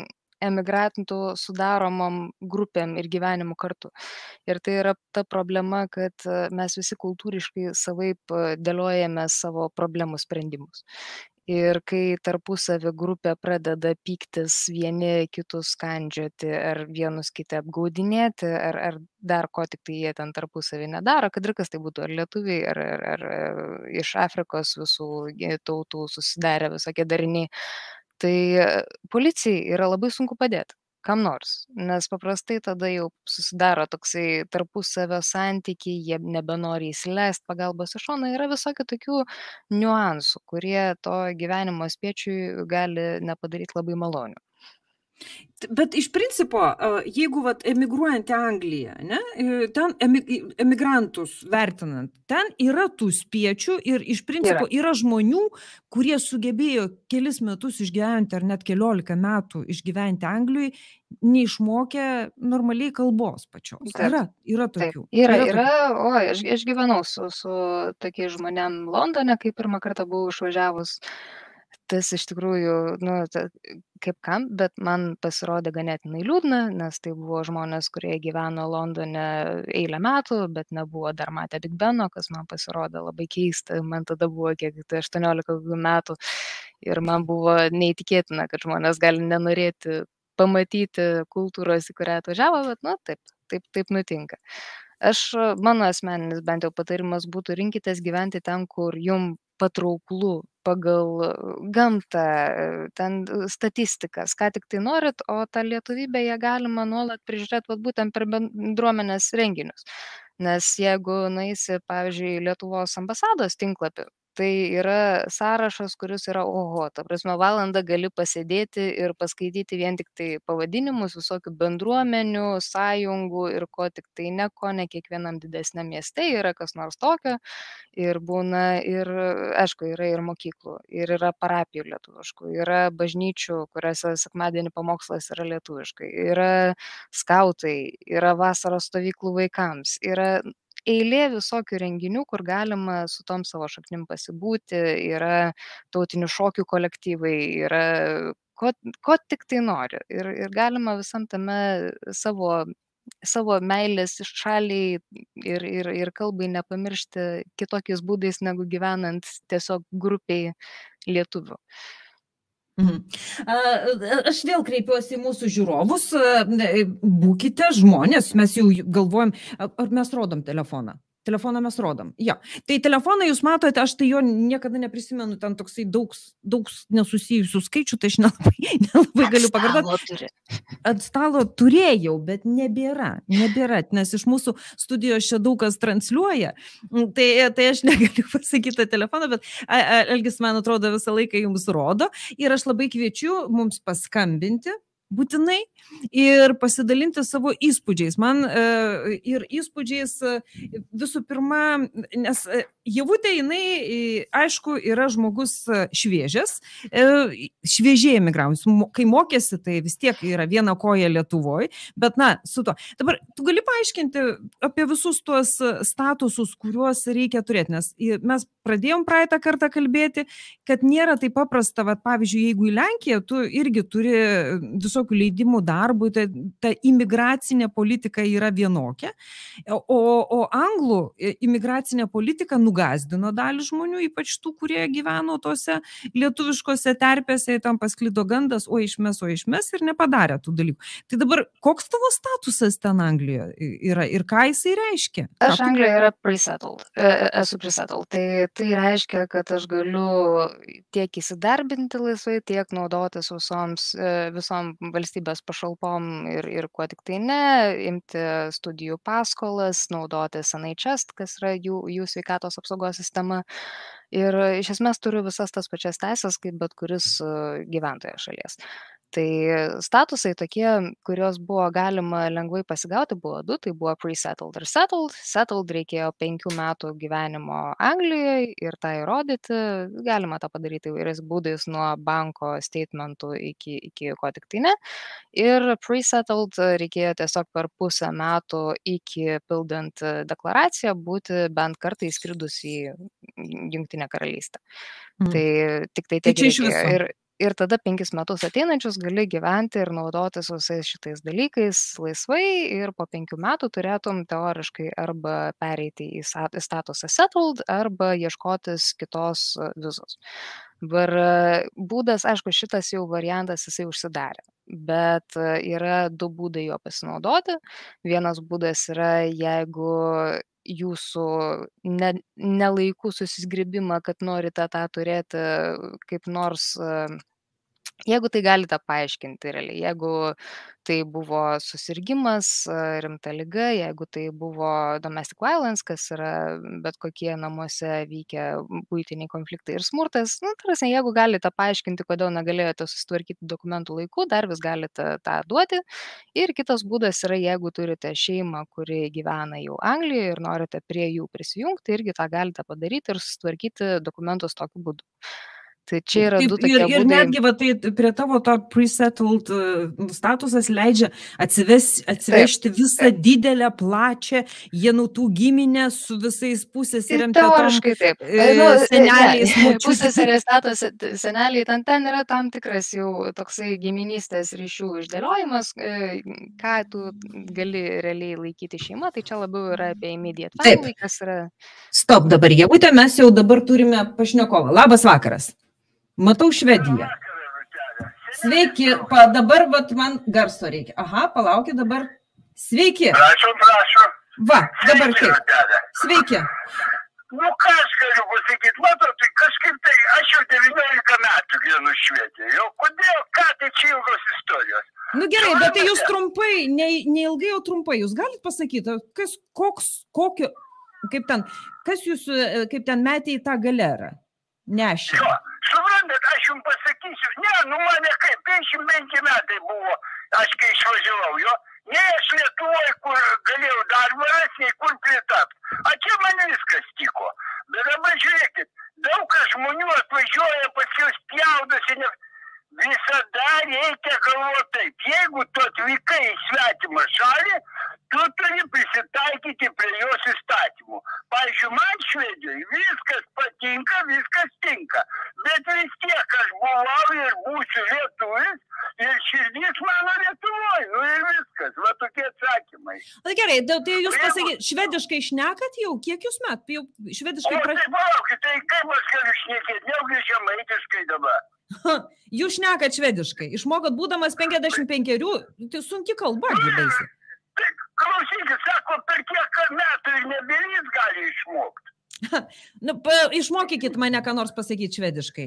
emigrantų sudaromom grupėm ir gyvenimu kartu. Ir tai yra ta problema, kad mes visi kultūriškai savaip dėliojame savo problemų sprendimus. Ir kai tarpusavį grupė pradeda pyktis, vieni kitus skandžioti, ar vienus kitą apgaudinėti, ar, ar dar ko tik tai jie ten tarpusavį nedaro, kad ir kas tai būtų, ar lietuviai, ar, ar, ar iš Afrikos visų tautų susidarę visokie dariniai, tai policijai yra labai sunku padėti kam nors, nes paprastai tada jau susidaro toksai tarpusavio santykiai, jie nebenori įsileisti pagalbos iš šono, yra visokių tokių niuansų, kurie to gyvenimo spiečiui gali nepadaryti labai malonių. Bet iš principo, jeigu vat, emigruojant į Angliją, ne, ten emigrantus vertinant, ten yra tų spiečių ir iš principo yra, yra žmonių, kurie sugebėjo kelis metus išgyventi ar net keliolika metų išgyventi Anglijai, neišmokę normaliai kalbos pačios. Taip. Yra, yra tokių. Taip. Yra, yra, yra, tokių. oi, aš, aš gyvenau su, su tokiais žmonėm Londone, kai pirmą kartą buvau išvažiavus. Tas iš tikrųjų, nu, ta, kaip kam, bet man pasirodė ganėtinai liūdna, nes tai buvo žmonės, kurie gyveno Londone eilę metų, bet nebuvo dar matę Big Beno, kas man pasirodė labai keista. Man tada buvo kiek tai aštuoniolika metų ir man buvo neįtikėtina, kad žmonės gali nenorėti pamatyti kultūros, į kurią atvažiavo, bet, nu, taip, taip, taip nutinka. Aš, mano asmeninis bent jau patarimas būtų rinkitės gyventi ten, kur jum patrauklų pagal gamtą, ten statistikas, ką tik tai norit, o tą lietuvybę ją galima nuolat prižiūrėti vat, būtent per bendruomenės renginius. Nes jeigu nueisi, pavyzdžiui, Lietuvos ambasados tinklapį, tai yra sąrašas, kuris yra oho, ta prasme, valandą gali pasėdėti ir paskaityti vien tik tai pavadinimus visokių bendruomenių, sąjungų ir ko tik tai ne, ko ne kiekvienam didesniam mieste yra kas nors tokio. Ir būna, ir aišku, yra ir mokyklų, ir yra parapijų lietuviškų, yra bažnyčių, kuriuose sekmadienį pamokslas yra lietuviškai, yra skautai, yra vasaros stovyklų vaikams, yra eilė visokių renginių, kur galima su tom savo šaknim pasibūti, yra tautinių šokių kolektyvai, yra ko, ko tik tai nori. Ir, ir galima visam tame savo, savo meilės šaliai ir, ir, ir kalbai nepamiršti kitokiais būdais, negu gyvenant tiesiog grupiai lietuvių. Mhm. Aš vėl kreipiuosi į mūsų žiūrovus, būkite žmonės, mes jau galvojam, ar mes rodom telefoną. Telefoną mes rodom. Jo. Tai telefoną jūs matote, aš tai jo niekada neprisimenu, ten toksai daug, daug nesusijusių skaičių, tai aš nelabai, nelabai galiu pakartoti. Ant stalo turėjau, bet nebėra, nebėra, nes iš mūsų studijos čia daug kas transliuoja, tai, tai aš negaliu pasakyti telefoną, bet Algis, man atrodo, visą laiką jums rodo ir aš labai kviečiu mums paskambinti būtinai ir pasidalinti savo įspūdžiais. Man e, ir įspūdžiais e, visų pirma, nes e, Ievutė, jinai, aišku, yra žmogus šviežias, e, šviežiai emigravus. Kai mokėsi, tai vis tiek yra viena koja Lietuvoje, bet na, su to. Dabar, tu gali paaiškinti apie visus tuos statusus, kuriuos reikia turėti, nes mes pradėjom praeitą kartą kalbėti, kad nėra taip paprasta, vat, pavyzdžiui, jeigu į Lenkiją, tu irgi turi visokių leidimų darbui, tai ta imigracinė politika yra vienokia, o, o anglų imigracinė politika nugazdino dalį žmonių, ypač tų, kurie gyveno tose lietuviškose terpėse, tam pasklido gandas, o išmes, o išmes ir nepadarė tų dalykų. Tai dabar, koks tavo statusas ten Anglijoje yra ir ką jisai reiškia? Aš Anglijoje yra pre-settled, esu pre-settled, tai tai reiškia, kad aš galiu tiek įsidarbinti laisvai, tiek naudotis visoms, visom valstybės pašalpom ir, ir kuo tik tai ne, imti studijų paskolas, naudotis N H S, kas yra jų, jų sveikatos apsaugos sistema. Ir iš esmės turiu visas tas pačias teisės, kaip bet kuris gyventojas šalies. Tai statusai tokie, kurios buvo galima lengvai pasigauti, buvo du, tai buvo pre-settled ir settled. Settled reikėjo penkių metų gyvenimo Anglijoje ir tą įrodyti. Galima tą padaryti įvairiais būdais, nuo banko statementų iki, iki ko tik tai ne. Ir pre-settled reikėjo tiesiog per pusę metų iki pildant deklaraciją būti bent kartą įskridus į Jungtinę karalystę. Mm. Tai tik tai tiek reikėjo. Ir ir tada penkis metus ateinančius gali gyventi ir naudotis visais šitais dalykais laisvai ir po penkių metų turėtum teoriškai arba pereiti į statusą settled arba ieškotis kitos vizos. Dabar būdas, aišku, šitas jau variantas jisai užsidarė, bet yra du būdai jo pasinaudoti. Vienas būdas yra, jeigu jūsų ne, nelaikų susizgribimą, kad norite tą turėti kaip nors, jeigu tai galite paaiškinti realiai, jeigu tai buvo susirgimas, rimta liga, jeigu tai buvo domestic violence, kas yra bet kokie namuose vykę buitiniai konfliktai ir smurtas, nu, tarsi, jeigu galite paaiškinti, kodėl negalėjote susitvarkyti dokumentų laiku, dar vis galite tą duoti. Ir kitas būdas yra, jeigu turite šeimą, kuri gyvena jau Anglijoje ir norite prie jų prisijungti, irgi tą galite padaryti ir susitvarkyti dokumentus tokiu būdu. Tai čia yra Taip, du tokie ir, ir būdai. netgi va, tai prie tavo to pre-settled statusas leidžia atsives, atsivežti Taip. visą didelę, plačią jenautų giminę su visais pusės ir teoriškai taip. Nu, seneliais. Pusės ir status seneliai, ten, ten yra tam tikras jau toksai giminystės ryšių išdėliojimas, ką tu gali realiai laikyti šeima, tai čia labiau yra apie immediate family, kas yra... Stop dabar, Ievute, mes jau dabar turime pašnekovą. Labas vakaras. Matau Švediją. Sveiki, pa, dabar vat, man garso reikia. Aha, palaukit dabar. Sveiki. Prašau, prašau. Va, dabar kaip. Sveiki. Nu, ką aš galiu pasakyti, matot, tai kažkaip tai, aš jau devyniolika metų gyvenu Švedijoje. Jau kodėl, ką tai čia ilgos istorijos? Nu gerai, bet tai jūs trumpai, ne, neilgai, o trumpai, jūs galite pasakyti, kas, koks, kokio, kaip ten, kas jūs, kaip ten metė į tą galerą? Nešė. Jo, suprantat, aš jums pasakysiu, ne, nu mane kaip, penkiasdešimt penki metai buvo, aš kai išvažiavau, jo, ne aš Lietuvoje, kur galėjau darbą rasti, kur pritapt. A čia man viskas tiko. Bet dabar žiūrėkit, daug kas žmonių atvažiuoja pas jūs pjaudosi, ne... Visada reikia galvoti taip, jeigu tu atvykai į svetimą šalį, tu turi prisitaikyti prie jos įstatymų. Pavyzdžiui, man Švedijoje viskas patinka, viskas tinka, bet vis tiek aš buvau ir būsiu lietuvis ir širdys mano Lietuvoje, nu ir viskas, va tokie atsakymai. Na gerai, tai jūs pasakyti, švediškai šnekat jau, kiek jūs metų, jau švediškai... O tai palaukit, tai kaip aš galiu šnekėti, neugi žemaitiškai dabar. Jūs šnekat švediškai, išmokot būdamas penkiasdešimt penkerių, tai sunki kalba, gydaisi. Tai klausykit, sako, per kiek metų ir nebelys gali išmokti. Nu, išmokykit mane, ką nors pasakyti švediškai.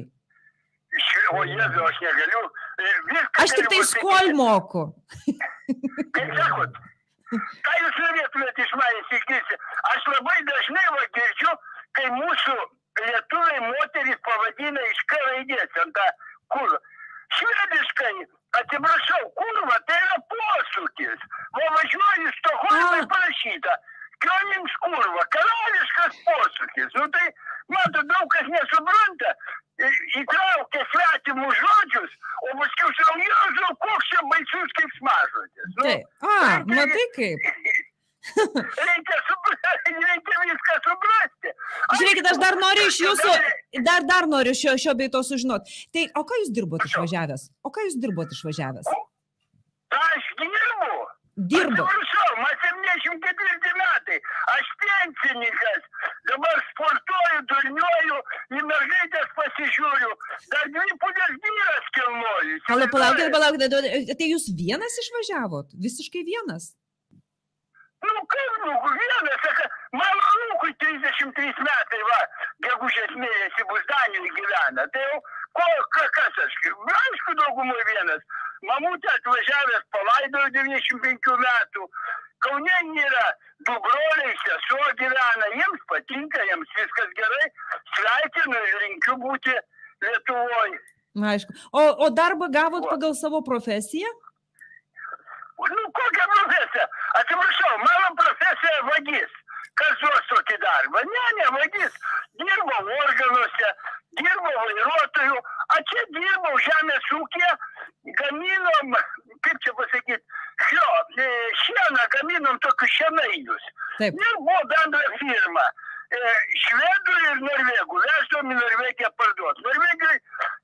O Jėzu, aš negaliu. Viską aš tik tai skol moku. Kaip sakot, ką jūs norėtumėte iš manęs išgirsti? Aš labai dažnai va girdžiu, kai mūsų lietuviai moterys pavadina iš K raidės ant tą kurvą. Švediškai, atsiprašau, kurva, tai yra posūkis. O važiuoju į Stokholmą parašyta. Kionings kurva, karališkas posūkis. Nu tai, mato, daug kas nesupranta, įtraukia svetimus žodžius, o paskui savo, Jėzau, koks čia baisus kaip smažodis. Nu, tai, a, matai kaip. Reikia, suprasti, reikia viską suprasti. Žiūrėkit, aš dar noriu iš jūsų, dar, dar noriu šio, šio bei to sužinot. Tai, o ką jūs dirbot išvažiavęs? O ką jūs dirbot išvažiavęs? Aš dirbu. Dirbu. Atsiprašau, man septyniasdešimt ketvirti metai. Aš pensininkas. Dabar sportuoju, durniuoju, į mergaitės pasižiūriu. Dar dvi pudės vyras kilnoju. Palauk, palaukit, palaukit. Tai jūs vienas išvažiavot? Visiškai vienas? Nu, kaip, nu, vienas, mano anūkui trisdešimt trys metai, va, gegužės mėnesį bus Danijoje gyvena. Tai jau, ko, kas aš, aišku, daugumui vienas. Mamutė atvažiavęs palaidojo devyniasdešimt penkių metų. Kaune yra du broliai, sesuo gyvena, jiems patinka, jiems viskas gerai. Sveikinu ir linkiu būti Lietuvoje. Na, aišku. O, o darbą gavot pagal savo profesiją? Nu, kokią profesiją? Atsiprašau, mano profesija vagis. Kas duos tokį darbą? Ne, ne vagis. Dirbau organuose, dirbau vairuotojų, a čia dirbau žemės ūkyje, gaminom, kaip čia pasakyti, šio, šieną gaminom tokius šienainius. Ir buvo bendra firma. Švedų ir norvegų, veždom į Norvegiją parduot. Norvegijai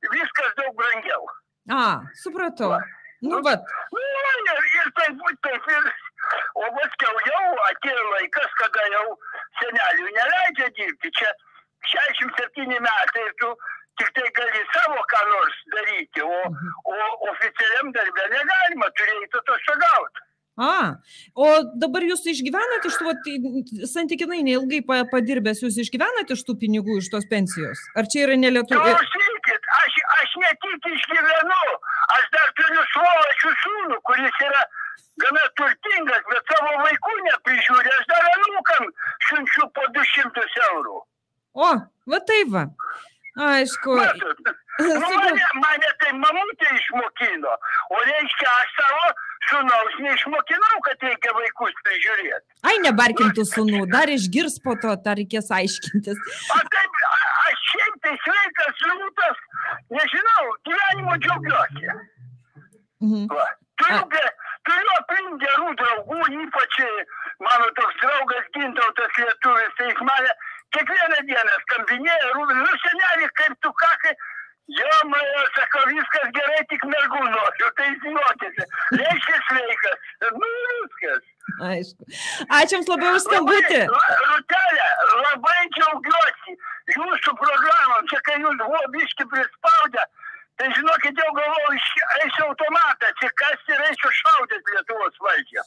viskas daug brangiau. A, supratau. Nu, vat. Nu, ir, ir taip, taip, ir, o paskiau jau atėjo laikas, kada jau senelių neleidžia dirbti. Čia šešiasdešimt septyni metai ir tu tik tai gali savo ką nors daryti, o, o oficialiam darbė negalima, turėtų atostogauti. A, o dabar jūs išgyvenat iš tų, vat, santykinai neilgai pa- padirbęs, jūs išgyvenat iš tų pinigų, iš tos pensijos? Ar čia yra nelietuvių? Klausykit, aš, aš ne tik išgyvenu, aš dar turiu svolačių sūnų, kuris yra gana turtingas, bet savo vaikų neprižiūri, aš dar anūkam siunčiu po du šimtus eurų. O, va taip va. Aišku. Matot, nu, mane, mane tai mamutė išmokino, o reiškia aš savo sūnaus neišmokinau, kad reikia vaikus prižiūrėti. Ai, nebarkim tų sūnų, dar išgirs po to, dar reikės aiškintis. A, taip, a, aš šiaip tai sveikas, liūtas, nežinau, gyvenimo džiaugiuosi. Mhm. Va. Turiu, ge- turiu aplink gerų draugų, ypač mano toks draugas Gintautas lietuvis, tai jis mane kiekvieną dieną skambinėja, rūpinasi, nu senelį, kaip tu ką, kai... Jo, man sako, viskas gerai, tik mergų noriu, tai žinokite, reiškia sveikas, nu viskas. Aišku. Ačiū Jums labai už skambutį. Labai, Rūtelė, labai džiaugiuosi jūsų programom, čia kai jūs buvo biški prispaudę, tai žinokit, jau galvoju, eisiu automatą, atsikasti ir eisiu šaudyti Lietuvos valdžią.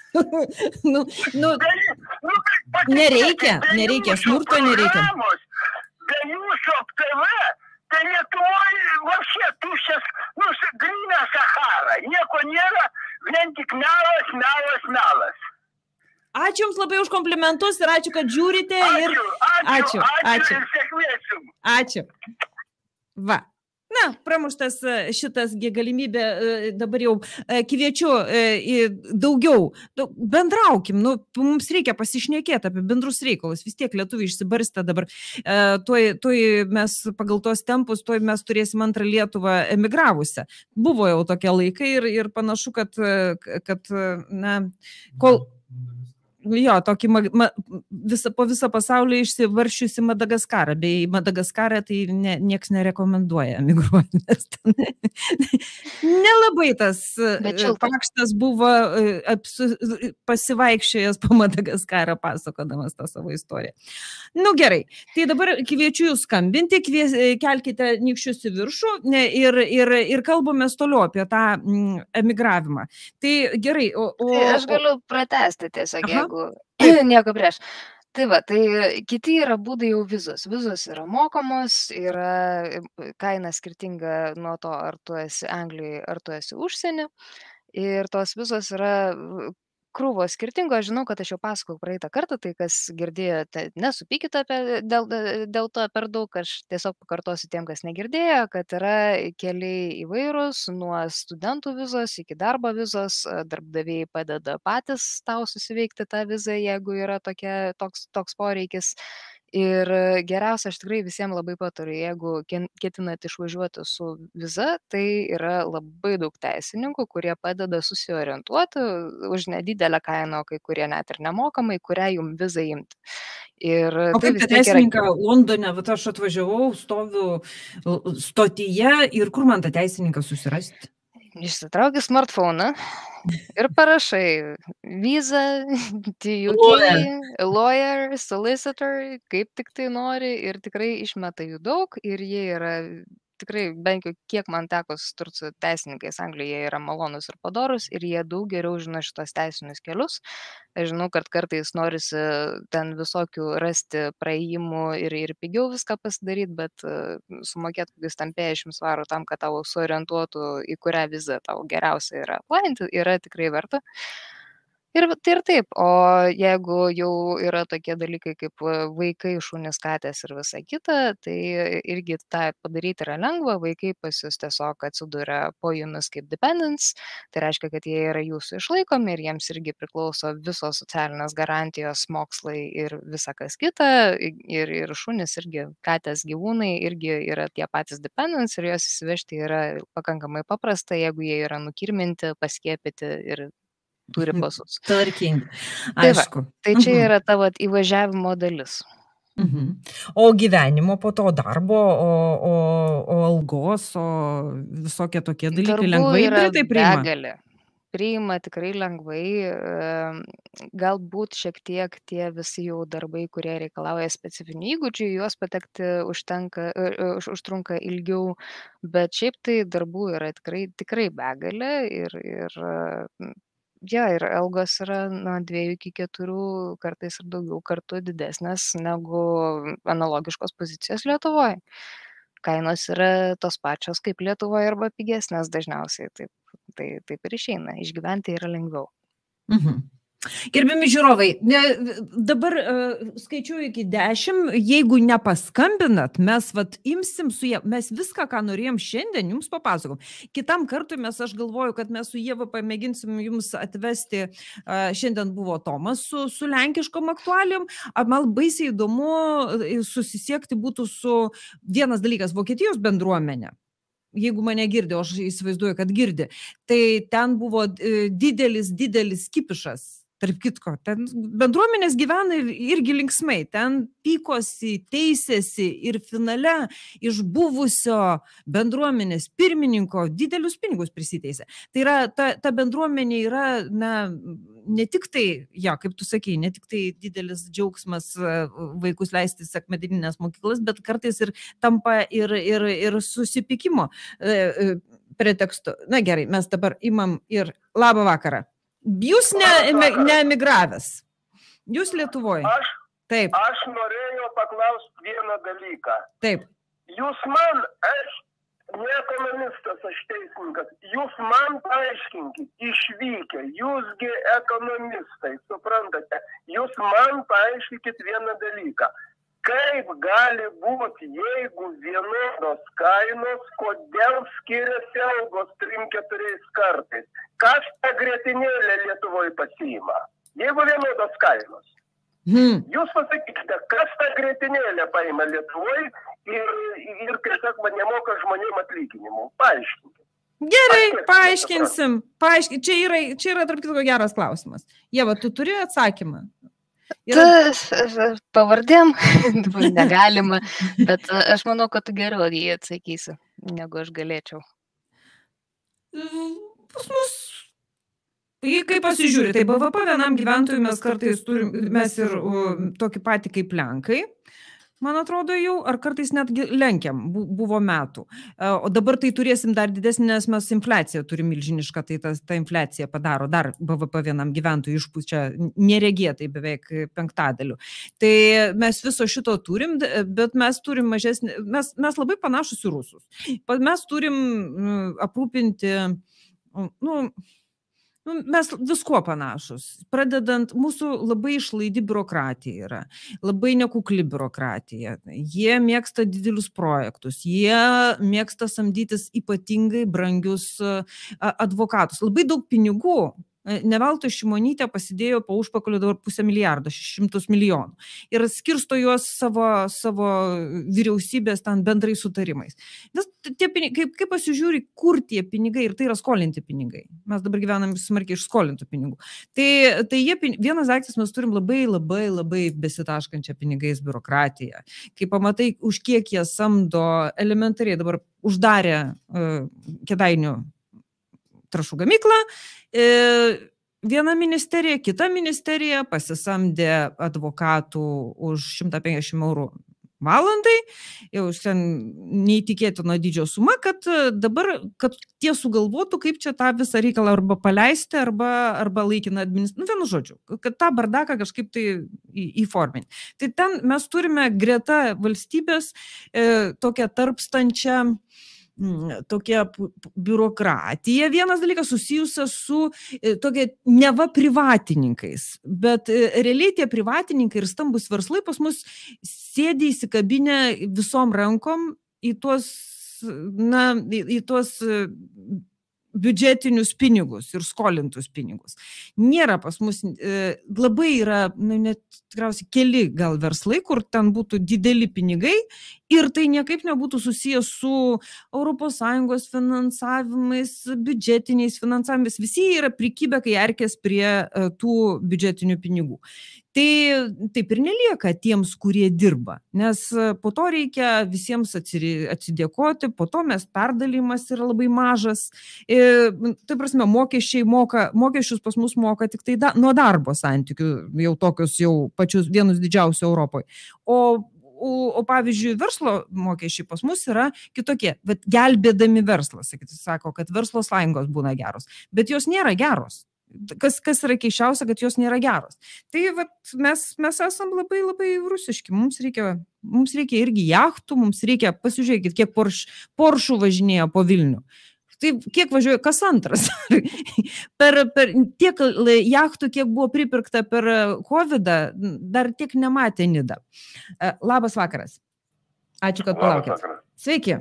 nu, nu, Be, nu, patikėkit, Nereikia, be nereikia, jūsų smurto nereikia. programos, be jūsų T V, tai Lietuvoje vašė tuščias, nu, gryna Sahara, nieko nėra, vien tik melas, melas, melas. ačiū Jums labai už komplimentus ir ačiū, kad žiūrite. Ir... Ačiū, ačiū, Ačiū, ačiū, ačiū. ir sėkmės jums. Ačiū. Va. Na, pramuštas e, šitas gi galimybė, e, dabar jau e, kviečiu e, į daugiau. Daug- Bendraukim, nu, mums reikia pasišnekėti apie bendrus reikalus. Vis tiek lietuviai išsibarstę dabar. E, Tuoj tuoj mes pagal tos tempus, tuoj mes turėsim antrą Lietuvą emigravusią. Buvo jau tokie laikai ir, ir panašu, kad, e, kad e, na, kol... Jo, tokį ma, ma, visą, po visą pasaulį išsivaršiusi Madagaskarą. Bei Madagaskarą tai ne, nieks nerekomenduoja emigruoti, nes ten nelabai tas Bet e, šilta. pakštas buvo e, apsu, pasivaikščiojęs po Madagaskarą pasakodamas tą savo istoriją. Nu gerai, tai dabar kviečiu jūs skambinti, kvies, e, kelkite nykščius į viršų ne, ir, ir, ir kalbamės toliau apie tą mm, emigravimą. Tai gerai, o... o Tai aš o- galiu pratesti tiesiog, Aha. jeigu nieko prieš. Tai va, tai kiti yra būdai jau vizos. Vizos yra mokamos, yra kaina skirtinga nuo to, ar tu esi Anglijoje, ar tu esi užsienį. Ir tos vizos yra v- krūvos skirtingos. Aš žinau, kad aš jau pasakojau praeitą kartą, tai kas girdėjote, nesupykite apie dėl, dėl to per daug, aš tiesiog pakartosiu tiem, kas negirdėjo, kad yra keliai įvairūs, nuo studentų vizos iki darbo vizos, a, darbdaviai padeda patys tau susiveikti tą vizą, jeigu yra tokia, toks, toks poreikis. Ir e, geriausia, aš tikrai visiems labai patariu, jeigu ken- ketinat išvažiuoti su viza, tai yra labai daug teisininkų, kurie padeda susiorientuoti už nedidelę kainą, o kai kurie net ir nemokamai, kurią jums vizą imti. Ir O tai kaip vis tą tiek yra teisininką Londone, vat aš atvažiavau, stoviu l- stotyje ir kur man tą teisininką susirasti? išsitrauki smartphoną ir parašai vizą, T U K, Lawyer. lawyer, solicitor, kaip tik tai nori ir tikrai išmeta jų daug ir jie yra tikrai, bent jau kiek man teko susidurti su teisininkais Anglijoje, jie yra malonus ir padorus ir jie daug geriau žino šitos teisinius kelius. Aš žinau, kad kartais norisi ten visokių rasti praėjimų ir, ir pigiau viską pasidaryti, bet e, sumokėti kokius ten penkiasdešimt svarų tam, kad tau suorientuotų, į kurią vizą tau geriausia yra aplainti, yra tikrai verta. Ir va- tai ir taip, o jeigu jau yra tokie dalykai kaip e, vaikai, šunys, katės ir visa kita, tai irgi tą padaryti yra lengva, vaikai pas jūs tiesiog atsiduria po jumis kaip dependents, tai reiškia, kad jie yra jūsų išlaikomi ir jiems irgi priklauso visos socialinės garantijos, mokslai ir visa kas kita, i- ir, ir šunys irgi, katės, gyvūnai irgi yra tie patys dependents ir juos įsivežti yra pakankamai paprasta, jeigu jie yra nukirminti, paskiepyti ir turi pasus. Tvarkingi. Tai va, Aišku. tai čia Mhm. yra tavo įvažiavimo dalis. Mhm. O gyvenimo po to darbo, o, o, o algos, o visokie tokie dalykai Darbų lengvai yra Britai priima. begalė. Priima tikrai lengvai, em, galbūt šiek tiek tie visi jau darbai, kurie reikalauja specifinių įgūdžių, į juos patekti užtenka, e, e, už- užtrunka ilgiau, bet šiaip tai darbų yra tikrai, tikrai begalė ir, ir e, ja, ir algos yra nuo dviejų iki keturių, kartais ir daugiau kartų didesnės negu analogiškos pozicijos Lietuvoje. Kainos yra tos pačios kaip Lietuvoje arba pigesnės dažniausiai, taip, tai taip ir išeina, išgyventi yra lengviau. Mhm. Gerbiami žiūrovai, ne, dabar uh, skaičiuoju iki dešimt, jeigu nepaskambinat, mes vat imsim su jie, mes viską, ką norėjom šiandien, jums papasakom. Kitam kartui mes, aš galvoju, kad mes su Ieva pamėginsim jums atvesti, uh, šiandien buvo Tomas su, su lenkiškom aktualijom, man baisiai įdomu susisiekti būtų su vienas dalykas, Vokietijos bendruomenė. Jeigu mane girdi, aš įsivaizduoju, kad girdi, tai ten buvo didelis, didelis kipišas. Tarp kitko, ten bendruomenės gyvena irgi linksmai, ten pykosi, teisėsi ir finale iš buvusio bendruomenės pirmininko didelius pinigus prisiteisė. Tai yra, ta, ta bendruomenė yra, na, ne tik tai, ja, kaip tu sakei, ne tik tai didelis džiaugsmas vaikus leisti sekmadieninės mokyklas, bet kartais ir tampa ir, ir, ir susipykimo pretekstu. Na gerai, mes dabar imam ir labą vakarą. Jūs neemigravęs. Ne Jūs Lietuvoje. Aš, Taip. Aš norėjau paklausti vieną dalyką. Taip. Jūs man, aš ne ekonomistas, aš teisininkas, jūs man paaiškinkit, išvykę, jūsgi ekonomistai, suprantate, jūs man paaiškinkit vieną dalyką. Kaip gali būti, jeigu vienodos kainos, kodėl skiriasi algos trim keturiais kartais? Kas tą grietinėlę Lietuvoje pasiima? Jeigu vienodos kainos. Hmm. Jūs pasakykite, kas tą grietinėlę paima Lietuvoje ir, ir tiesiog man nemoka žmonėm atlyginimų. Paaiškinkite. Gerai, paaiškinsim. Paaiškin... Čia yra, čia yra tarp kitko geras klausimas. Ieva, tu turi atsakymą? Yra... Pavardėm negalima, bet aš manau, kad tu geriau jį atsakysi, negu aš galėčiau. Pas mus, kai pasižiūri, tai B V P vienam gyventojui mes kartais turim, mes ir uh, tokį patį kaip Lenkai, man atrodo jau, ar kartais net lenkiam, buvo metų. O dabar tai turėsim dar didesnį, nes mes infliaciją turim milžinišką, tai ta, ta infliacija padaro dar B V P vienam gyventojui išpučia neregėtai beveik penktadaliu. Tai mes viso šito turim, bet mes turim mažesnį, mes, mes labai panašus į rusus. Mes turim aprūpinti, nu, Nu, mes viskuo panašus. Pradedant, mūsų labai išlaidi biurokratija yra, labai nekukli biurokratija. Jie mėgsta didelius projektus, jie mėgsta samdytis ypatingai brangius advokatus. Labai daug pinigų. Ne veltui Šimonytė pasidėjo po užpakaliu dabar pusę milijardo, šimtus milijonų. Ir skirsto juos savo, savo vyriausybės ten bendrai sutarimais. Nes tie pinigai, kaip, kaip pasižiūri, kur tie pinigai, ir tai yra skolinti pinigai. Mes dabar gyvenam smarkiai iš skolintų pinigų. Tai, tai jie, vienas daiktas, mes turim labai, labai, labai besitaškančią pinigais biurokratiją. Kai pamatai, už kiek jie samdo, elementariai dabar uždarė uh, Kėdainių trąšų gamyklą, viena ministerija, kita ministerija pasisamdė advokatų už šimtą penkiasdešimt eurų valandai, jau ten neįtikėtino dydžio suma, kad dabar, kad tie sugalvotų, kaip čia tą visą reikalą arba paleisti, arba, arba laikiną administraciją, nu vienu žodžiu, kad tą bardaką kažkaip tai įforminti. Tai ten mes turime greta valstybės e, tokią tarpstančią tokia biurokratija, vienas dalykas susijusia su tokia neva privatininkais, bet realiai tie privatininkai ir stambus verslai pas mus sėdi įsikabinę visom rankom į tuos, na, į tuos biudžetinius pinigus ir skolintus pinigus. Nėra pas mus, e, labai yra, nu, net tikriausiai keli gal verslai, kur ten būtų dideli pinigai ir tai niekaip nebūtų susijęs su Europos Sąjungos finansavimais, biudžetiniais finansavimais. Visi yra prikibę, kai erkės prie e, tų biudžetinių pinigų. Tai taip ir nelieka tiems, kurie dirba, nes po to reikia visiems atsidėkoti, po to mes perdalymas yra labai mažas. Tai prasme, mokesčiai moka, mokesčius pas mus moka tik tai da, nuo darbo santykių, jau tokius jau pačius vienus didžiausių Europoje. O O, o pavyzdžiui, verslo mokesčiai pas mus yra kitokie, bet gelbėdami verslą, sakyti, sako, kad verslo sąjungos būna geros, bet jos nėra geros. Kas, kas yra keiščiausia, kad jos nėra geros. Tai vat, mes, mes esam labai, labai rusiški, mums reikia, mums reikia irgi jachtų, mums reikia, pasižiūrėkit, kiek Porsche, Porsche važinėjo po Vilnių. Tai kiek važiuoja, kas antras. per, per tiek jachtų, kiek buvo pripirkta per kovidą, dar tiek nematė Nida. Labas vakaras. Ačiū, kad palaukėt. Sveiki.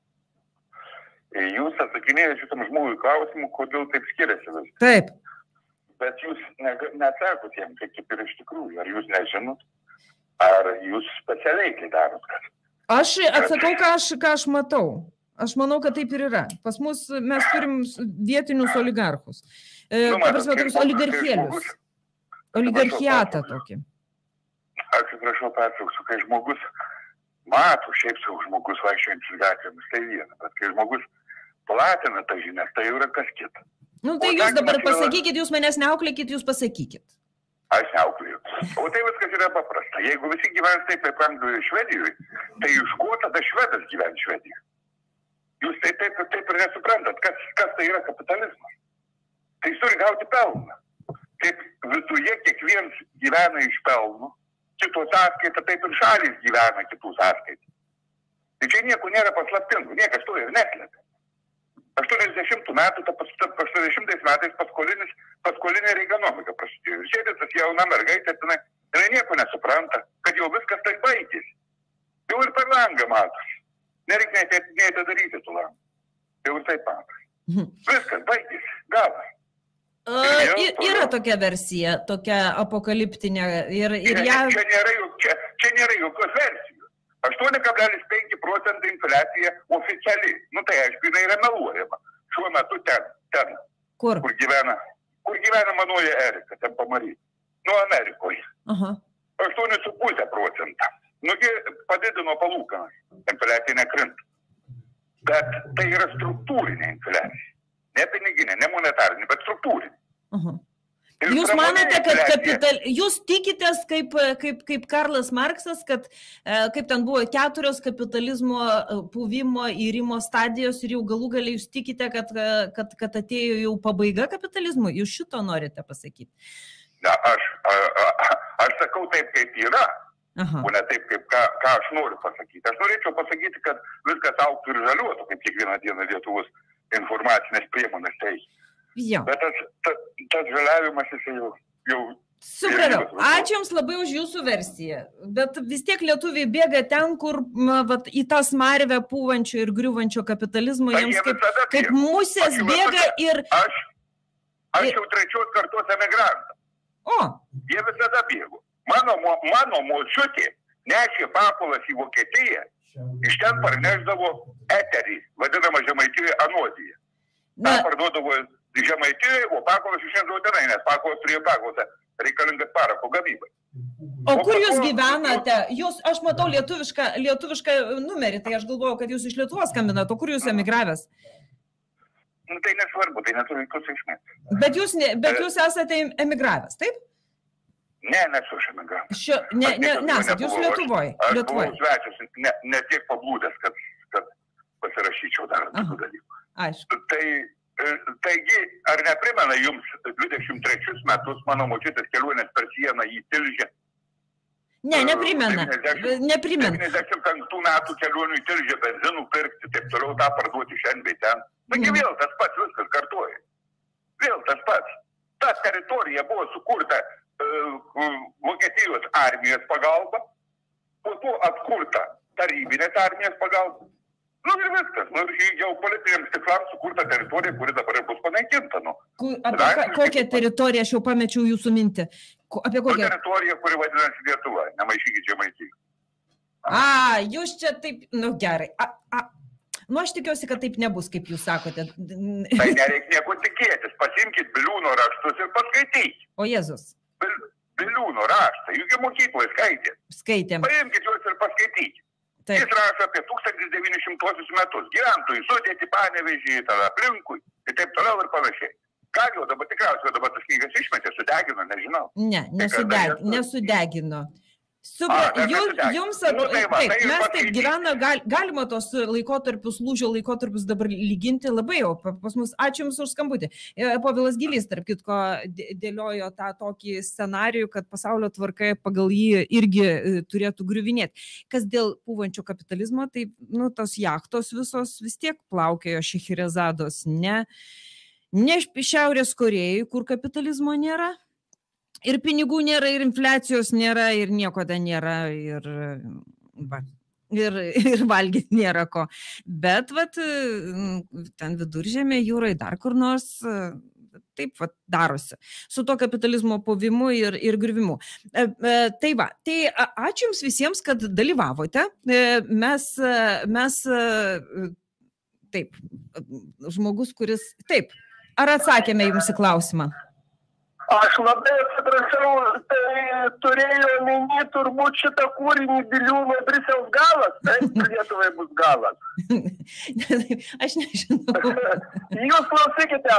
Jūs atsakinėjate šitam žmogui klausimų, kodėl taip skiriasi vis. Taip. Bet jūs neatsakot jam, kaip ir iš tikrųjų. Ar jūs nežinot, ar jūs specialiai tai darot? Aš atsakau, ką aš, ką aš matau. Aš manau, kad taip ir yra. Pas mus mes turim vietinius oligarchus. E, nu, man, prasme, tokius oligarchėlius. Oligarchiatą tokį. Aš atsiprašau, pertrauksiu, kai žmogus mato, šiaip sau žmogus vaikščiojantis gatvėmis, tai viena. Bet kai žmogus platina tą žinias, tai yra kas kita. Nu, tai o jūs dabar pasakykit, jūs manęs neauklėkit, jūs pasakykit. Aš neauklėjau. O tai viskas yra paprasta. Jeigu visi gyvens taip, kaip Anglijoje, Švedijoje, tai iš ko tada švedas gyvena Švedijoje? Jūs tai taip, taip ir nesuprantat, kas, kas tai yra kapitalizmas. Tai jis turi gauti pelną. Taip viduje kiekvienas gyvena iš pelnų, kito sąskaita, taip ir šalis gyvena kitų sąskaitą. Tai čia nieko nėra paslaptingų, niekas to ir neslėpia. aštuoniasdešimtų metų, aštuoniasdešimtais metais paskolinis, paskolinė Reiganomika prasidėjo. Sėdė tas jauna mergaitė, tenai, jinai nieko nesupranta, kad jau viskas tai baigėsi. Jau ir per langą matosi. Nereikia nei atidaryti tų langų. Jau ir taip matas. Viskas, baigėsi, galas. Uh, yra tokia versija, tokia apokaliptinė. Ir, ir čia, ją... čia, nėra, čia, čia nėra jokios versijos. aštuoni kablelis penki procentai infliacija oficiali. Nu tai aišku, jinai yra meluojama. Šiuo metu ten, ten. Kur? Kur gyvena, kur gyvena manoji Erika, ten Pamary. Nu, Amerikoje. Aha. aštuoni su puse procentą. Nugi padidino palūkanas, infliacija nekrinta. Bet tai yra struktūrinė infliacija. Ne piniginė, ne monetarinė, bet struktūrinė. Uh -huh. Jūs manate, kad kapital... jūs tikitės kaip, kaip, kaip Karlas Marksas, kad kaip ten buvo keturios kapitalizmo puvimo įrimo stadijos ir jau galų galiai jūs tikite, kad, kad, kad atėjo jau pabaiga kapitalizmui? Jūs šito norite pasakyti? Ne, aš, a, a, aš sakau taip, kaip yra. Aha. O ne taip, kaip ką, ką aš noriu pasakyti. Aš norėčiau pasakyti, kad viskas auktų ir žaliuotų, kaip kiekvieną dieną Lietuvos informacinės priemonės teikia. Bet tas, tas, tas žaliavimas jis jau... jau Supratau. Ačiū Jums labai už Jūsų versiją. Bet vis tiek lietuviai bėga ten, kur vat, į tą smarvę pūvančio ir griuvančio kapitalizmo tai jiems kaip, kaip musės bėga ir... Aš, aš jau trečios kartos emigrantas. O. Jie visada bėgo. Mano, mano močiutė nešė papulas į Vokietiją, iš ten parneždavo eterį, vadinamą Žemaitijoje anodiją. Ta parduodavo Žemaitijoje, o papulas išneždavo tenai, nes papulas turėjo paklausą reikalingas parako gamybai. O, o kur jūs gyvenate? Jūs, aš matau lietuvišką, lietuvišką numerį, tai aš galvoju, kad jūs iš Lietuvos skambinate, o kur jūs emigravęs? Nu, tai nesvarbu, tai neturi jokios reikšmės. Bet jūs, ne, bet jūs esate emigravęs, taip? Ne, nesu aš emigrantas. Šio, ne, ne, nesat, jūs Lietuvoje. Aš, aš buvau svečias, ne, ne tiek pablūdęs, kad, kad pasirašyčiau dar tokių dalykų. Aišku. Tai, taigi, ar neprimena jums dvidešimt trečius metus mano močiutės kelionės per sieną į Tilžę? Ne, neprimena. Neprimena. devyniasdešimt penktų metų kelionių į Tilžę benzinų pirkti, taip toliau tą parduoti šiandien bei ten. Taigi mm. vėl tas pats viskas kartuoja. Vėl tas pats. Ta teritorija buvo sukurta Vokietijos armijos pagalba, po to atkurta tarybinės armijos pagalba. Nu ir viskas. Nu ir geopolitiniams tiklams sukurta teritorija, kuri dabar bus panaikinta. Nu. Apie ka, kokią teritoriją, aš jau pamečiau jūsų mintį. Ko, apie kokią? Nu, teritorija, kuri vadinasi Lietuva, nemaišykit Žemaitijų. A, jūs čia taip, nu gerai. A, a. Nu, aš tikiuosi, kad taip nebus, kaip jūs sakote. Tai nereikia nieko tikėtis. Pasimkit Biliūno raštus ir paskaitykit. O Jėzus. Biliūno raštą, jūgi mokykloje skaitė. Skaitėm. Paimkit juos ir paskaitykit. Taip. Jis rašo apie tūkstantis devyni šimtuosius metus. Gyventojai sudėti Panevėžį, tada aplinkui ir taip toliau ir panašiai. Ką jau dabar tikriausiai dabar tas knygas išmetė, sudegino, nežinau. Ne, nesudeg, nesudegino. Supra, A, jums, nesudegino. jums Nu, atrodo, tai va, taip, tai ir mes taip paskaitykit. gyvena, gal, galima tos laikotarpius, lūžio laikotarpius dabar lyginti labai jau pa- pas mus. Ačiū Jums už skambutį. E, Povilas Gylys, tarp kitko, dė- dėliojo tą tokį scenarijų, kad pasaulio tvarka pagal jį irgi e, turėtų griuvinėti. Kas dėl pūvančio kapitalizmo, tai nu, tos jachtos visos vis tiek plaukėjo Šeherezados, ne, ne Šiaurės Korėjai, kur kapitalizmo nėra. Ir pinigų nėra, ir infliacijos nėra, ir nieko ten nėra, ir, va, ir, ir valgyti nėra ko. Bet vat, ten Viduržemė jūroje dar kur nors taip vat, darosi. Su to kapitalizmo povimu ir, ir griuvimu. E, e, tai va, tai a- ačiū Jums visiems, kad dalyvavote. E, mes, e, mes, e, taip, žmogus, kuris, taip, ar atsakėme Jums į klausimą? Aš labai atsiprašau, tai turėjau omeny turbūt šitą kūrinį Biliūno Brisiaus galas, taip Lietuvai bus galas. Aš nežinau. Jūs klausykite,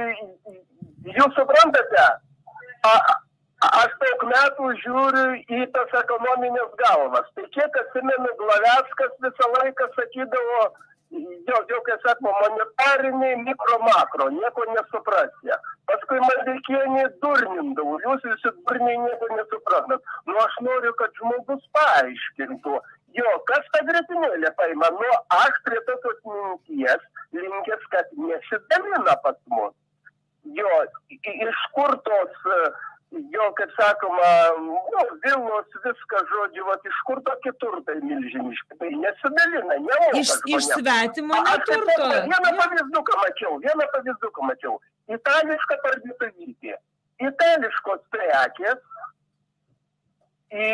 jūs suprantate, a, aš daug metų žiūriu į tas ekonominės galvas. Tai kiek atsimenu, Glaveckas visą laiką sakydavo, jo, jo, kai sakoma, monetariniai mikro-makro, nieko nesuprasė. Paskui Maldeikienė durnindavo, jūs visi durniai nieko nesuprantat. Nu, aš noriu, kad žmogus paaiškintų, jo, kas tą grėtinėlę paima, nu, aš prie tokios minties linkęs, kad nesidalina pas mus. Jo, i- iš kur tos, jo, kaip sakoma, nu, Vilnos viskas, žodžiu, vat, iš kur tokie turtai milžiniški, tai nesidalina, nemoka Iš, iš žmonėms. svetimo Aš taip neturto. pat vieną pavyzduką mačiau, vieną pavyzduką mačiau. Itališka parduotuvė. Itališkos prekės, į,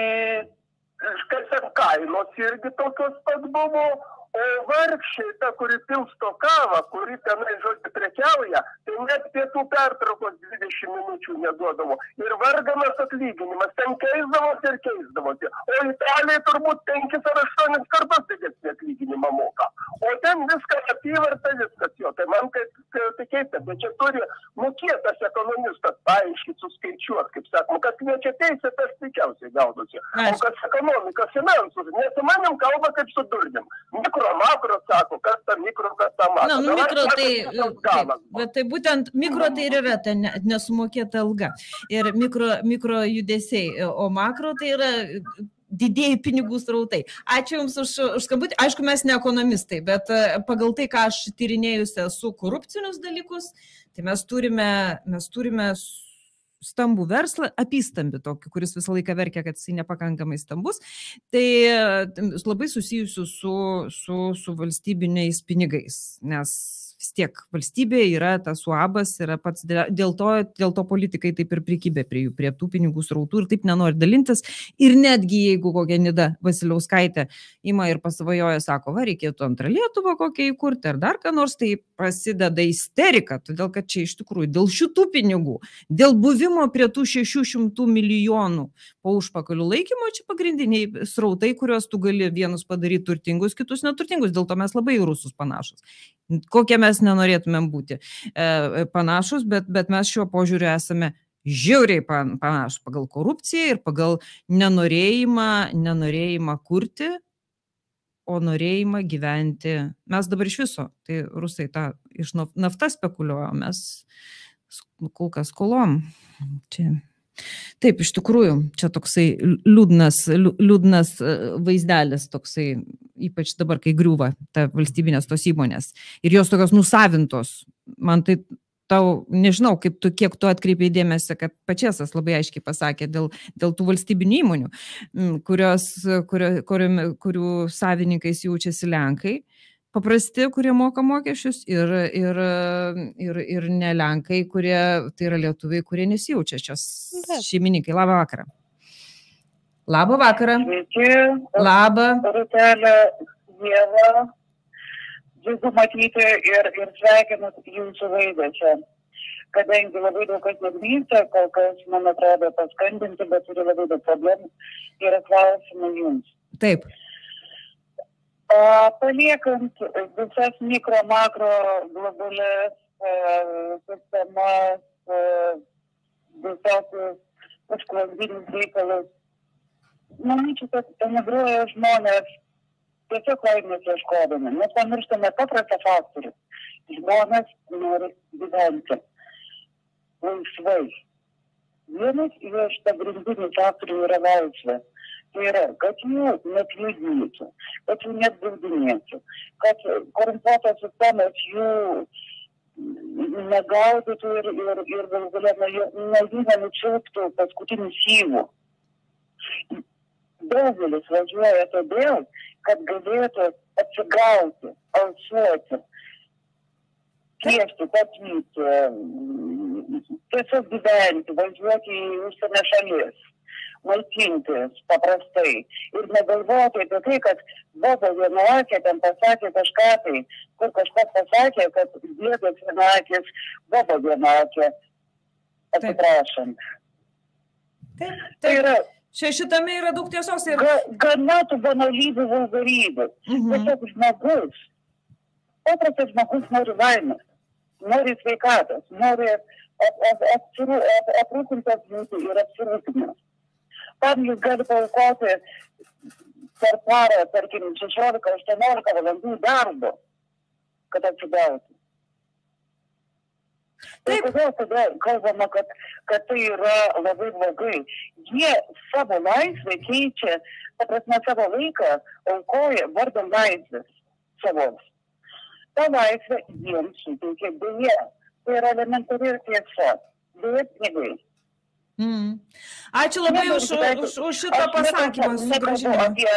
kaip sakant, kainos irgi tokios pat buvo, o vargšiai, ta, kuri pilsto kavą, kuri tenai, žodžiu, prekiauja, tai net pietų pertraukos dvidešimt minučių neduodavo. Ir varganas atlyginimas, ten keisdavosi ir keisdavosi. O Italijai turbūt penkis ar aštuonis kartus didesnį atlyginimą moka. O ten viskas apyvarta, viskas jo. Tai man kaip tai keista, bet čia turi mokėtas ekonomistas paaiškyti, suskaičiuoti, kaip sakoma, kas liečia teisę, tas tikiausiai gaudosi. O Aišku. kas ekonomika, finansus, nes su manim kalba kaip su durnim. Mikro, makro sako, kas ta mikro, kas ta makro. Na, nu, Dabar mikro sako, tai, visas taip, galas. bet tai būtent mikro tai ir yra ta ne- nesumokėta alga. Ir mikro, mikro judesiai, o makro tai yra didėjai pinigų srautai. Ačiū Jums už, už skambutį. Aišku, mes ne ekonomistai, bet e, pagal tai, ką aš tyrinėjusi esu korupcinius dalykus, tai mes turime, mes turime stambų verslą, apystambį tokį, kuris visą laiką verkia, kad jisai nepakankamai stambus. Tai e, labai susijusiu su, su, su valstybiniais pinigais, nes vis tiek valstybė yra tas uabas, yra pats, dėl to, dėl to politikai taip ir prikibė prie jų, prie tų pinigų srautų ir taip nenori dalintis. Ir netgi jeigu kokia Nida Vasiliauskaitė ima ir pasvajoja, sako, va, reikėtų antrą Lietuvą kokią įkurti ar dar ką nors, tai prasideda isterika, todėl kad čia iš tikrųjų dėl šitų pinigų, dėl buvimo prie tų šešių šimtų milijonų po užpakalių laikymo, čia pagrindiniai srautai, kuriuos tu gali vienus padaryti turtingus, kitus neturtingus, dėl to mes labai į rusus panašus. Kokie mes nenorėtumėm būti e, panašus, bet, bet mes šiuo požiūriu esame žiauriai pan, panašus pagal korupciją ir pagal nenorėjimą, nenorėjimą kurti, o norėjimą gyventi. Mes dabar iš viso, tai rusai tą iš naftą spekuliuoja, mes kol kas skolom. Čia. Taip, iš tikrųjų, čia toksai liūdnas, liūdnas vaizdelis, toksai, ypač dabar, kai griūva ta valstybinės tos įmonės ir jos tokios nusavintos. Man tai tau, nežinau, kaip tu, kiek tu atkreipiai dėmesį, kad Pačėsas labai aiškiai pasakė dėl, dėl tų valstybinių įmonių, kurios, kurio, kurio, kurių savininkais jaučiasi Lenkai. Paprasti, kurie moka mokesčius ir, ir, ir, ir ne Lenkai, kurie, tai yra lietuviai, kurie nesijaučia šios šeimininkai. Labą vakarą. Labą vakarą. Sveiki. Labą. Rūtelė, Ieva. Džiugu matyti ir, ir sveikinat jūsų laidą čia. kadangi labai daug kas nedrįsta, kol kas, man atrodo, paskambinti, bet turi labai daug problemų, yra klausimai jums. Taip. A, paliekant visas mikro, makro, globalės sistemas, visokius užklasdinius reikalus, manyčiau, kad emigruoja žmonės tiesiog laimės ieškodami. Mes pamirštame paprastą faktorių. Žmonės nori gyventi laisvai. Vienas iš pagrindinių faktorių yra laisvė. Tai yra, kad jų nekliudytų, kad jų netbaudinėtų, kad korumpuotos sistemos jų negaudytų ir, ir, ir gal galėtume nuo jų nenučiauptų paskutinių syvų. Daugelis važiuoja todėl, kad galėtų atsigauti, alsuoti, kviesti, tapyti, tiesiog gyventi, važiuoti į užsienio šalis, maitintis paprastai ir negalvoti apie tai, kad Boba vienakė ten pasakė kažką tai, kur kažkas pasakė, kad dėdas vienakės, Boba vienakė, atsiprašant. Taip, Tai taip. yra Čia šitame yra daug tiesos ir... Ga, gana tų banalybių vulgarybių. Mhm. Tiesiog žmogus, paprastas žmogus nori laimės, nori sveikatos, nori ap, ap, apsiru, ap, aprūpintas būti ir apsirūpinęs. Tam jis gali paaukoti per parą, tarkim, šešiolika aštuoniolika valandų darbo, kad atsigautų. Tai kodėl tada kalbama, kad, kad tai yra labai blogai. Jie savo laisvę keičia, ta prasme savo laiką aukoja vardan laisvės savos. Ta laisvė jiems suteikia beje. Tai yra elementari ir tiesa. Beje pinigai. Mm. Ačiū labai Ne, už, bet- už, už šitą pasakymą, Aš nekalbu sugrąžinimą. apie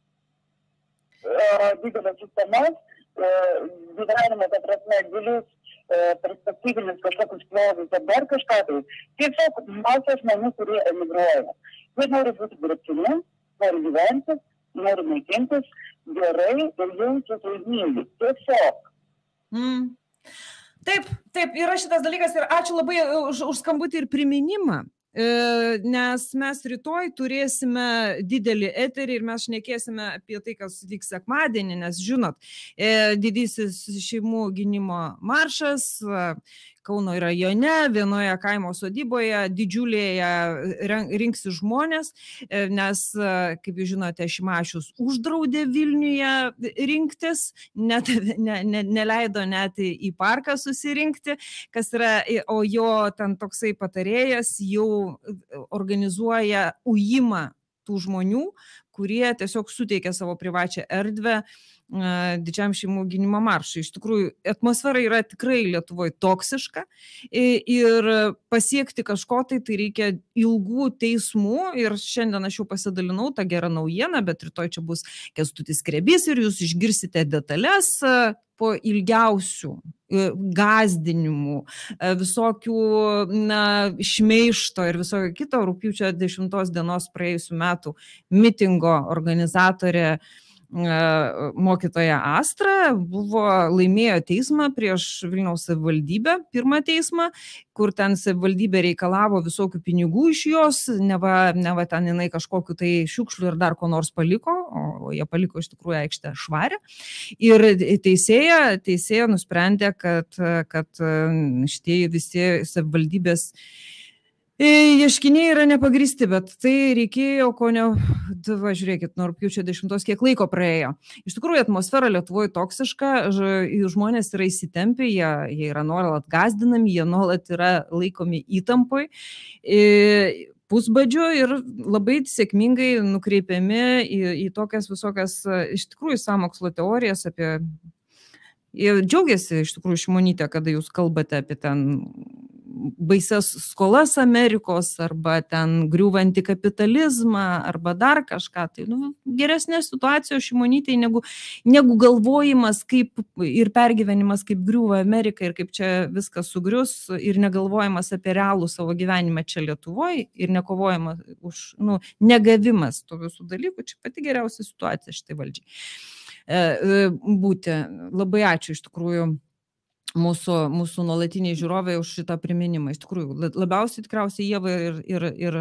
uh, didelės sistemas, uh, gyvenimo, ta prasme, gilius perspektyvinis kažkokius klodus ar dar kažką tai. Tiesiog masė žmonių, kurie emigruoja. Jie nori būti dirbtini, nori gyventi, nori maitintis gerai ir jaučiasi laimingi. Tiesiog. Mm. Taip, taip, yra šitas dalykas ir ačiū labai už, už skambutį ir priminimą. E, nes mes rytoj turėsime didelį eterį ir mes šnekėsime apie tai, kas vyks sekmadienį, nes žinot, e, didysis šeimų gynimo maršas e, Kauno rajone, vienoje kaimo sodyboje, didžiulėje rinksis žmonės, e, nes, e, kaip jūs žinote, Šimašius uždraudė Vilniuje rinktis, net, ne, ne, neleido net į parką susirinkti, kas yra, o jo ten toksai patarėjas jau organizuoja ujimą tų žmonių, kurie tiesiog suteikia savo privačią erdvę didžiam šeimų gynimo maršui. Iš tikrųjų, atmosfera yra tikrai Lietuvoje toksiška ir pasiekti kažko tai, tai reikia ilgų teismų ir šiandien aš jau pasidalinau tą gerą naujieną, bet rytoj čia bus Kęstutis Skrebys ir jūs išgirsite detalės po ilgiausių gąsdinimų, visokių na, šmeišto ir visokio kito rugpjūčio dešimtos dienos praėjusių metų mitingo organizatorė mokytoja Astra buvo laimėjo teismą prieš Vilniaus savivaldybę, pirmą teismą, kur ten savivaldybė reikalavo visokių pinigų iš jos, neva, neva ten jinai kažkokiu tai šiukšlių ir dar ko nors paliko, o jie paliko iš tikrųjų aikštę švarę. Ir teisėja, teisėja nusprendė, kad, kad šitie visi savivaldybės ieškiniai yra nepagristi, bet tai reikėjo, ko ne, va, žiūrėkit, nuo rugpjūčio dešimtos kiek laiko praėjo. Iš tikrųjų, atmosfera Lietuvoje toksiška, žmonės yra įsitempę, jie, jie yra nuolat gąsdinami, jie nuolat yra laikomi įtampoj, pusbadžiu ir labai sėkmingai nukreipiami į, į tokias visokias, iš tikrųjų, sąmokslo teorijas apie... Jie džiaugiasi iš tikrųjų Šimonytė, kada jūs kalbate apie ten baisias skolas Amerikos arba ten griūvantį kapitalizmą arba dar kažką. Tai nu, geresnės situacijos Šimonytėje negu, negu galvojimas kaip, ir pergyvenimas, kaip griūva Amerika ir kaip čia viskas sugrius ir negalvojimas apie realų savo gyvenimą čia Lietuvoje ir nekovojimas už nu, negavimas tų visų dalykų. Čia pati geriausia situacija šitai valdžiai būti. Labai ačiū iš tikrųjų mūsų, mūsų nuolatiniai žiūrovai už šitą priminimą. Iš tikrųjų, labiausiai tikriausiai Ieva ir, ir, ir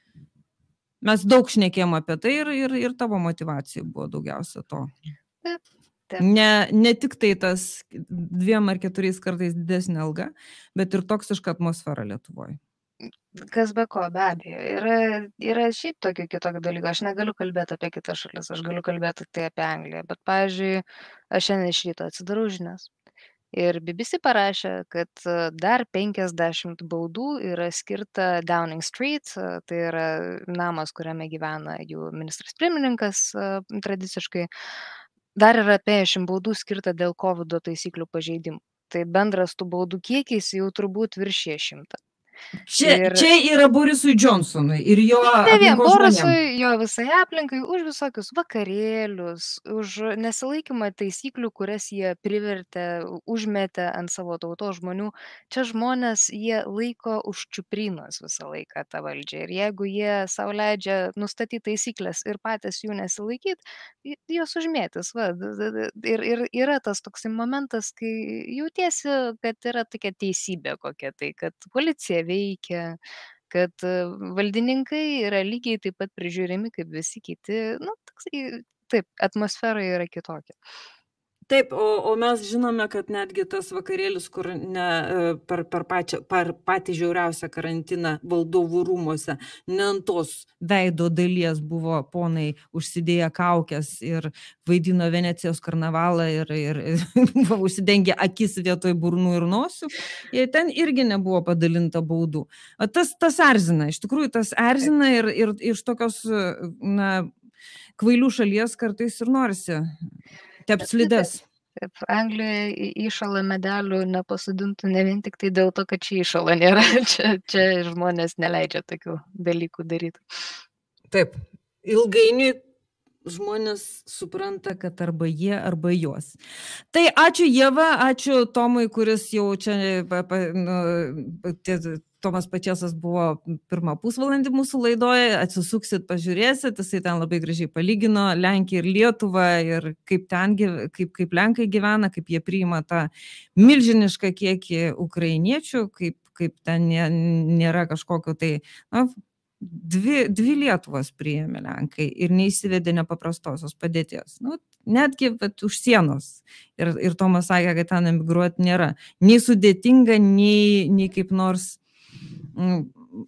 mes daug šnekėjom apie tai ir, ir, ir tavo motivacija buvo daugiausia to. Taip. Taip. Ne, ne tik tai tas dviem ar keturiais kartais didesnė alga, bet ir toksiška atmosfera Lietuvoje. Kas be ko, be abejo. Yra, yra šiaip tokių kitokių dalykų. Aš negaliu kalbėti apie kitas šalis, aš galiu kalbėti tai apie Angliją. Bet, pavyzdžiui, aš šiandien iš ryto atsidarau žinias. Ir B B C parašė, kad dar penkiasdešimt baudų yra skirta Downing Street, tai yra namas, kuriame gyvena jų ministras pirmininkas tradiciškai. Dar yra penkiasdešimt baudų skirta dėl COVID taisyklių pažeidimų. Tai bendras tų baudų kiekis jau turbūt viršė šimtą. Čia, ir... čia yra Borisui Johnsonui ir jo ne vien Borisui, žmonėm. jo visai aplinkai, už visokius vakarėlius, už nesilaikymą taisyklių, kurias jie privertė, užmetė ant savo tautos žmonių. Čia žmonės, jie laiko už čiuprynos visą laiką tą valdžią. Ir jeigu jie savo leidžia nustatyti taisyklės ir patys jų nesilaikyti, jos užmėtis. Va. Ir, ir yra tas toksai momentas, kai jautiesi, kad yra tokia teisybė kokia tai, kad policija veikia, kad valdininkai yra lygiai taip pat prižiūrimi kaip visi kiti. Nu, toksai, taip, atmosfera yra kitokia. Taip, o, o mes žinome, kad netgi tas vakarėlis, kur ne, per, per, pačią, per patį žiauriausią karantiną valdovų rūmuose, ne ant tos veido dalies buvo ponai užsidėję kaukės ir vaidino Venecijos karnavalą ir, ir, ir buvo užsidengę akis vietoj burnų ir nosių, ir ten irgi nebuvo padalinta baudų. O tas, tas erzina, iš tikrųjų tas erzina ir, ir iš tokios na, kvailių šalies kartais ir norisi tept slides. Taip, Anglijoje įšalą medalių nepasodintų ne vien tik tai dėl to, kad čia įšalą nėra. Čia, čia žmonės neleidžia tokių dalykų daryti. Taip, ilgainiui žmonės supranta, kad arba jie, arba juos. Tai ačiū Ieva, ačiū Tomui, kuris jau čia, pa, pa, nu, Tomas Pačesas buvo pirmą pusvalandį mūsų laidoje, atsisuksit, pažiūrėsit, jisai ten labai gražiai palygino Lenkiją ir Lietuvą ir kaip ten, kaip, kaip Lenkai gyvena, kaip jie priima tą milžinišką kiekį ukrainiečių, kaip, kaip ten nėra kažkokio tai, na, Dvi, dvi Lietuvos priėmė Lenkai ir neįsivedė nepaprastosios padėties. Nu, netgi bet, už sienos. Ir, ir Tomas sakė, kad ten emigruoti nėra. Nei sudėtinga, nei, nei kaip nors mm,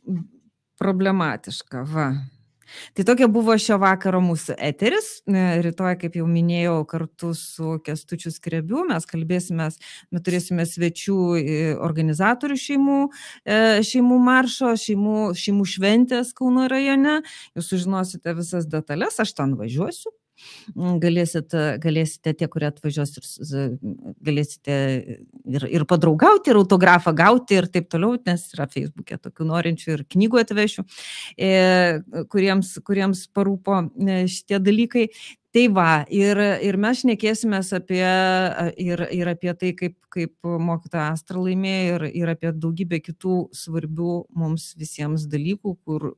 problematiška. Va. Tai tokia buvo šio vakaro mūsų eteris. Rytoj, kaip jau minėjau, kartu su Kęstučiu Skrebiu mes kalbėsime, mes turėsime svečių organizatorių šeimų, šeimų maršo, šeimų, šeimų šventės Kauno rajone. Jūs sužinosite visas detalės, aš ten važiuosiu. Galėsite, galėsite tie, kurie atvažiuos, ir, galėsite ir, ir padraugauti, ir autografą gauti ir taip toliau, nes yra Facebook'e tokių norinčių ir knygų atvešiu, kuriems, kuriems parūpo šitie dalykai. Tai va, ir, ir mes šnekėsimės apie, ir, ir apie tai, kaip, kaip mokytoja Astra laimėjo, ir, ir apie daugybę kitų svarbių mums visiems dalykų, kur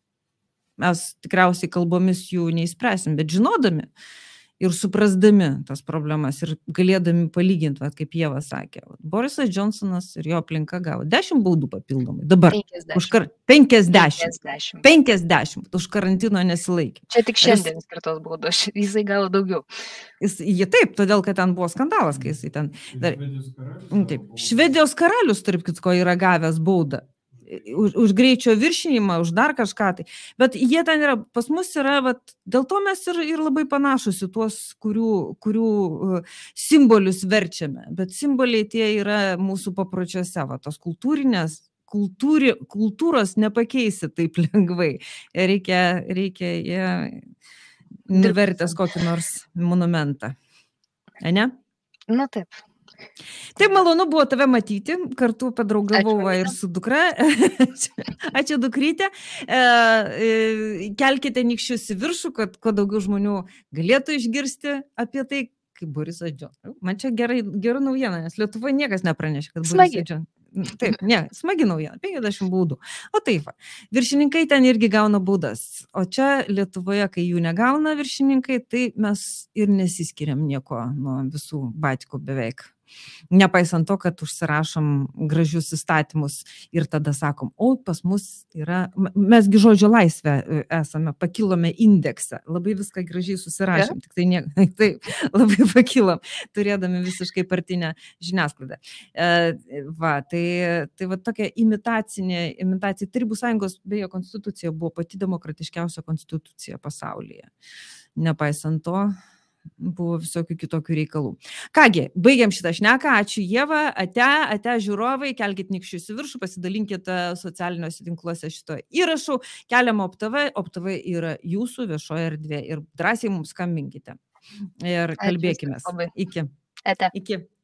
mes tikriausiai kalbomis jų neįspręsim, bet žinodami ir suprasdami tas problemas ir galėdami palyginti, va, kaip Ieva sakė. Borisas Johnsonas ir jo aplinka gavo dešimt baudų papildomai. Dabar penkiasdešimt. Už kar... penkiasdešimt. penkiasdešimt. penkiasdešimt už karantino nesilaikė. Čia tik šiandien skirtos baudos, jisai gavo daugiau. Jis, jie taip, todėl, kad ten buvo skandalas, kai jisai ten... Dar... Taip. Švedijos karalius, tarp kitko, yra gavęs baudą. Už, už greičio viršinimą, už dar kažką tai. Bet jie ten yra, pas mus yra, vat, dėl to mes ir, ir labai panašus į tuos, kurių, kurių uh, simbolius verčiame. Bet simboliai tie yra mūsų papročiuose, va, tos kultūrinės, kultūri, kultūros nepakeisi taip lengvai. Reikia, reikia jie nuvertęs kokį nors monumentą. A ne? Na taip. Taip malonu buvo tave matyti, kartu padraugavau ir su dukra. Ačiū dukrytė. Kelkite nykščius į viršų, kad kuo daugiau žmonių galėtų išgirsti apie tai, kaip Borisas Johnsonas. Man čia gerai, gera naujiena, nes Lietuvoje niekas nepranešė, kad Borisas Johnsonas. Taip, ne, smagi naujiena, penkiasdešimt baudų. O taip, va, viršininkai ten irgi gauna baudas. O čia Lietuvoje, kai jų negauna viršininkai, tai mes ir nesiskiriam nieko nuo visų batikų beveik. Nepaisant to, kad užsirašom gražius įstatymus ir tada sakom, o pas mus yra, mesgi žodžio laisvę esame, pakilome indeksą, labai viską gražiai susirašėm, tik tai, ne, tai labai pakilom, turėdami visiškai partinę žiniasklaidą. E, va, tai, tai va tokia imitacinė, imitacija, Tarybų Sąjungos beje konstitucija buvo pati demokratiškiausia konstitucija pasaulyje. Nepaisant to, buvo visokių kitokių reikalų. Kągi, baigiam šitą šneką, ačiū Ieva, ate, ate žiūrovai, kelkit nikščius į viršų, pasidalinkit socialiniuose tinkluose šito įrašų, keliam OpTV, OpTV yra jūsų viešoje erdvė ir drąsiai mums skambinkite ir kalbėkime. Iki. Ate. Iki.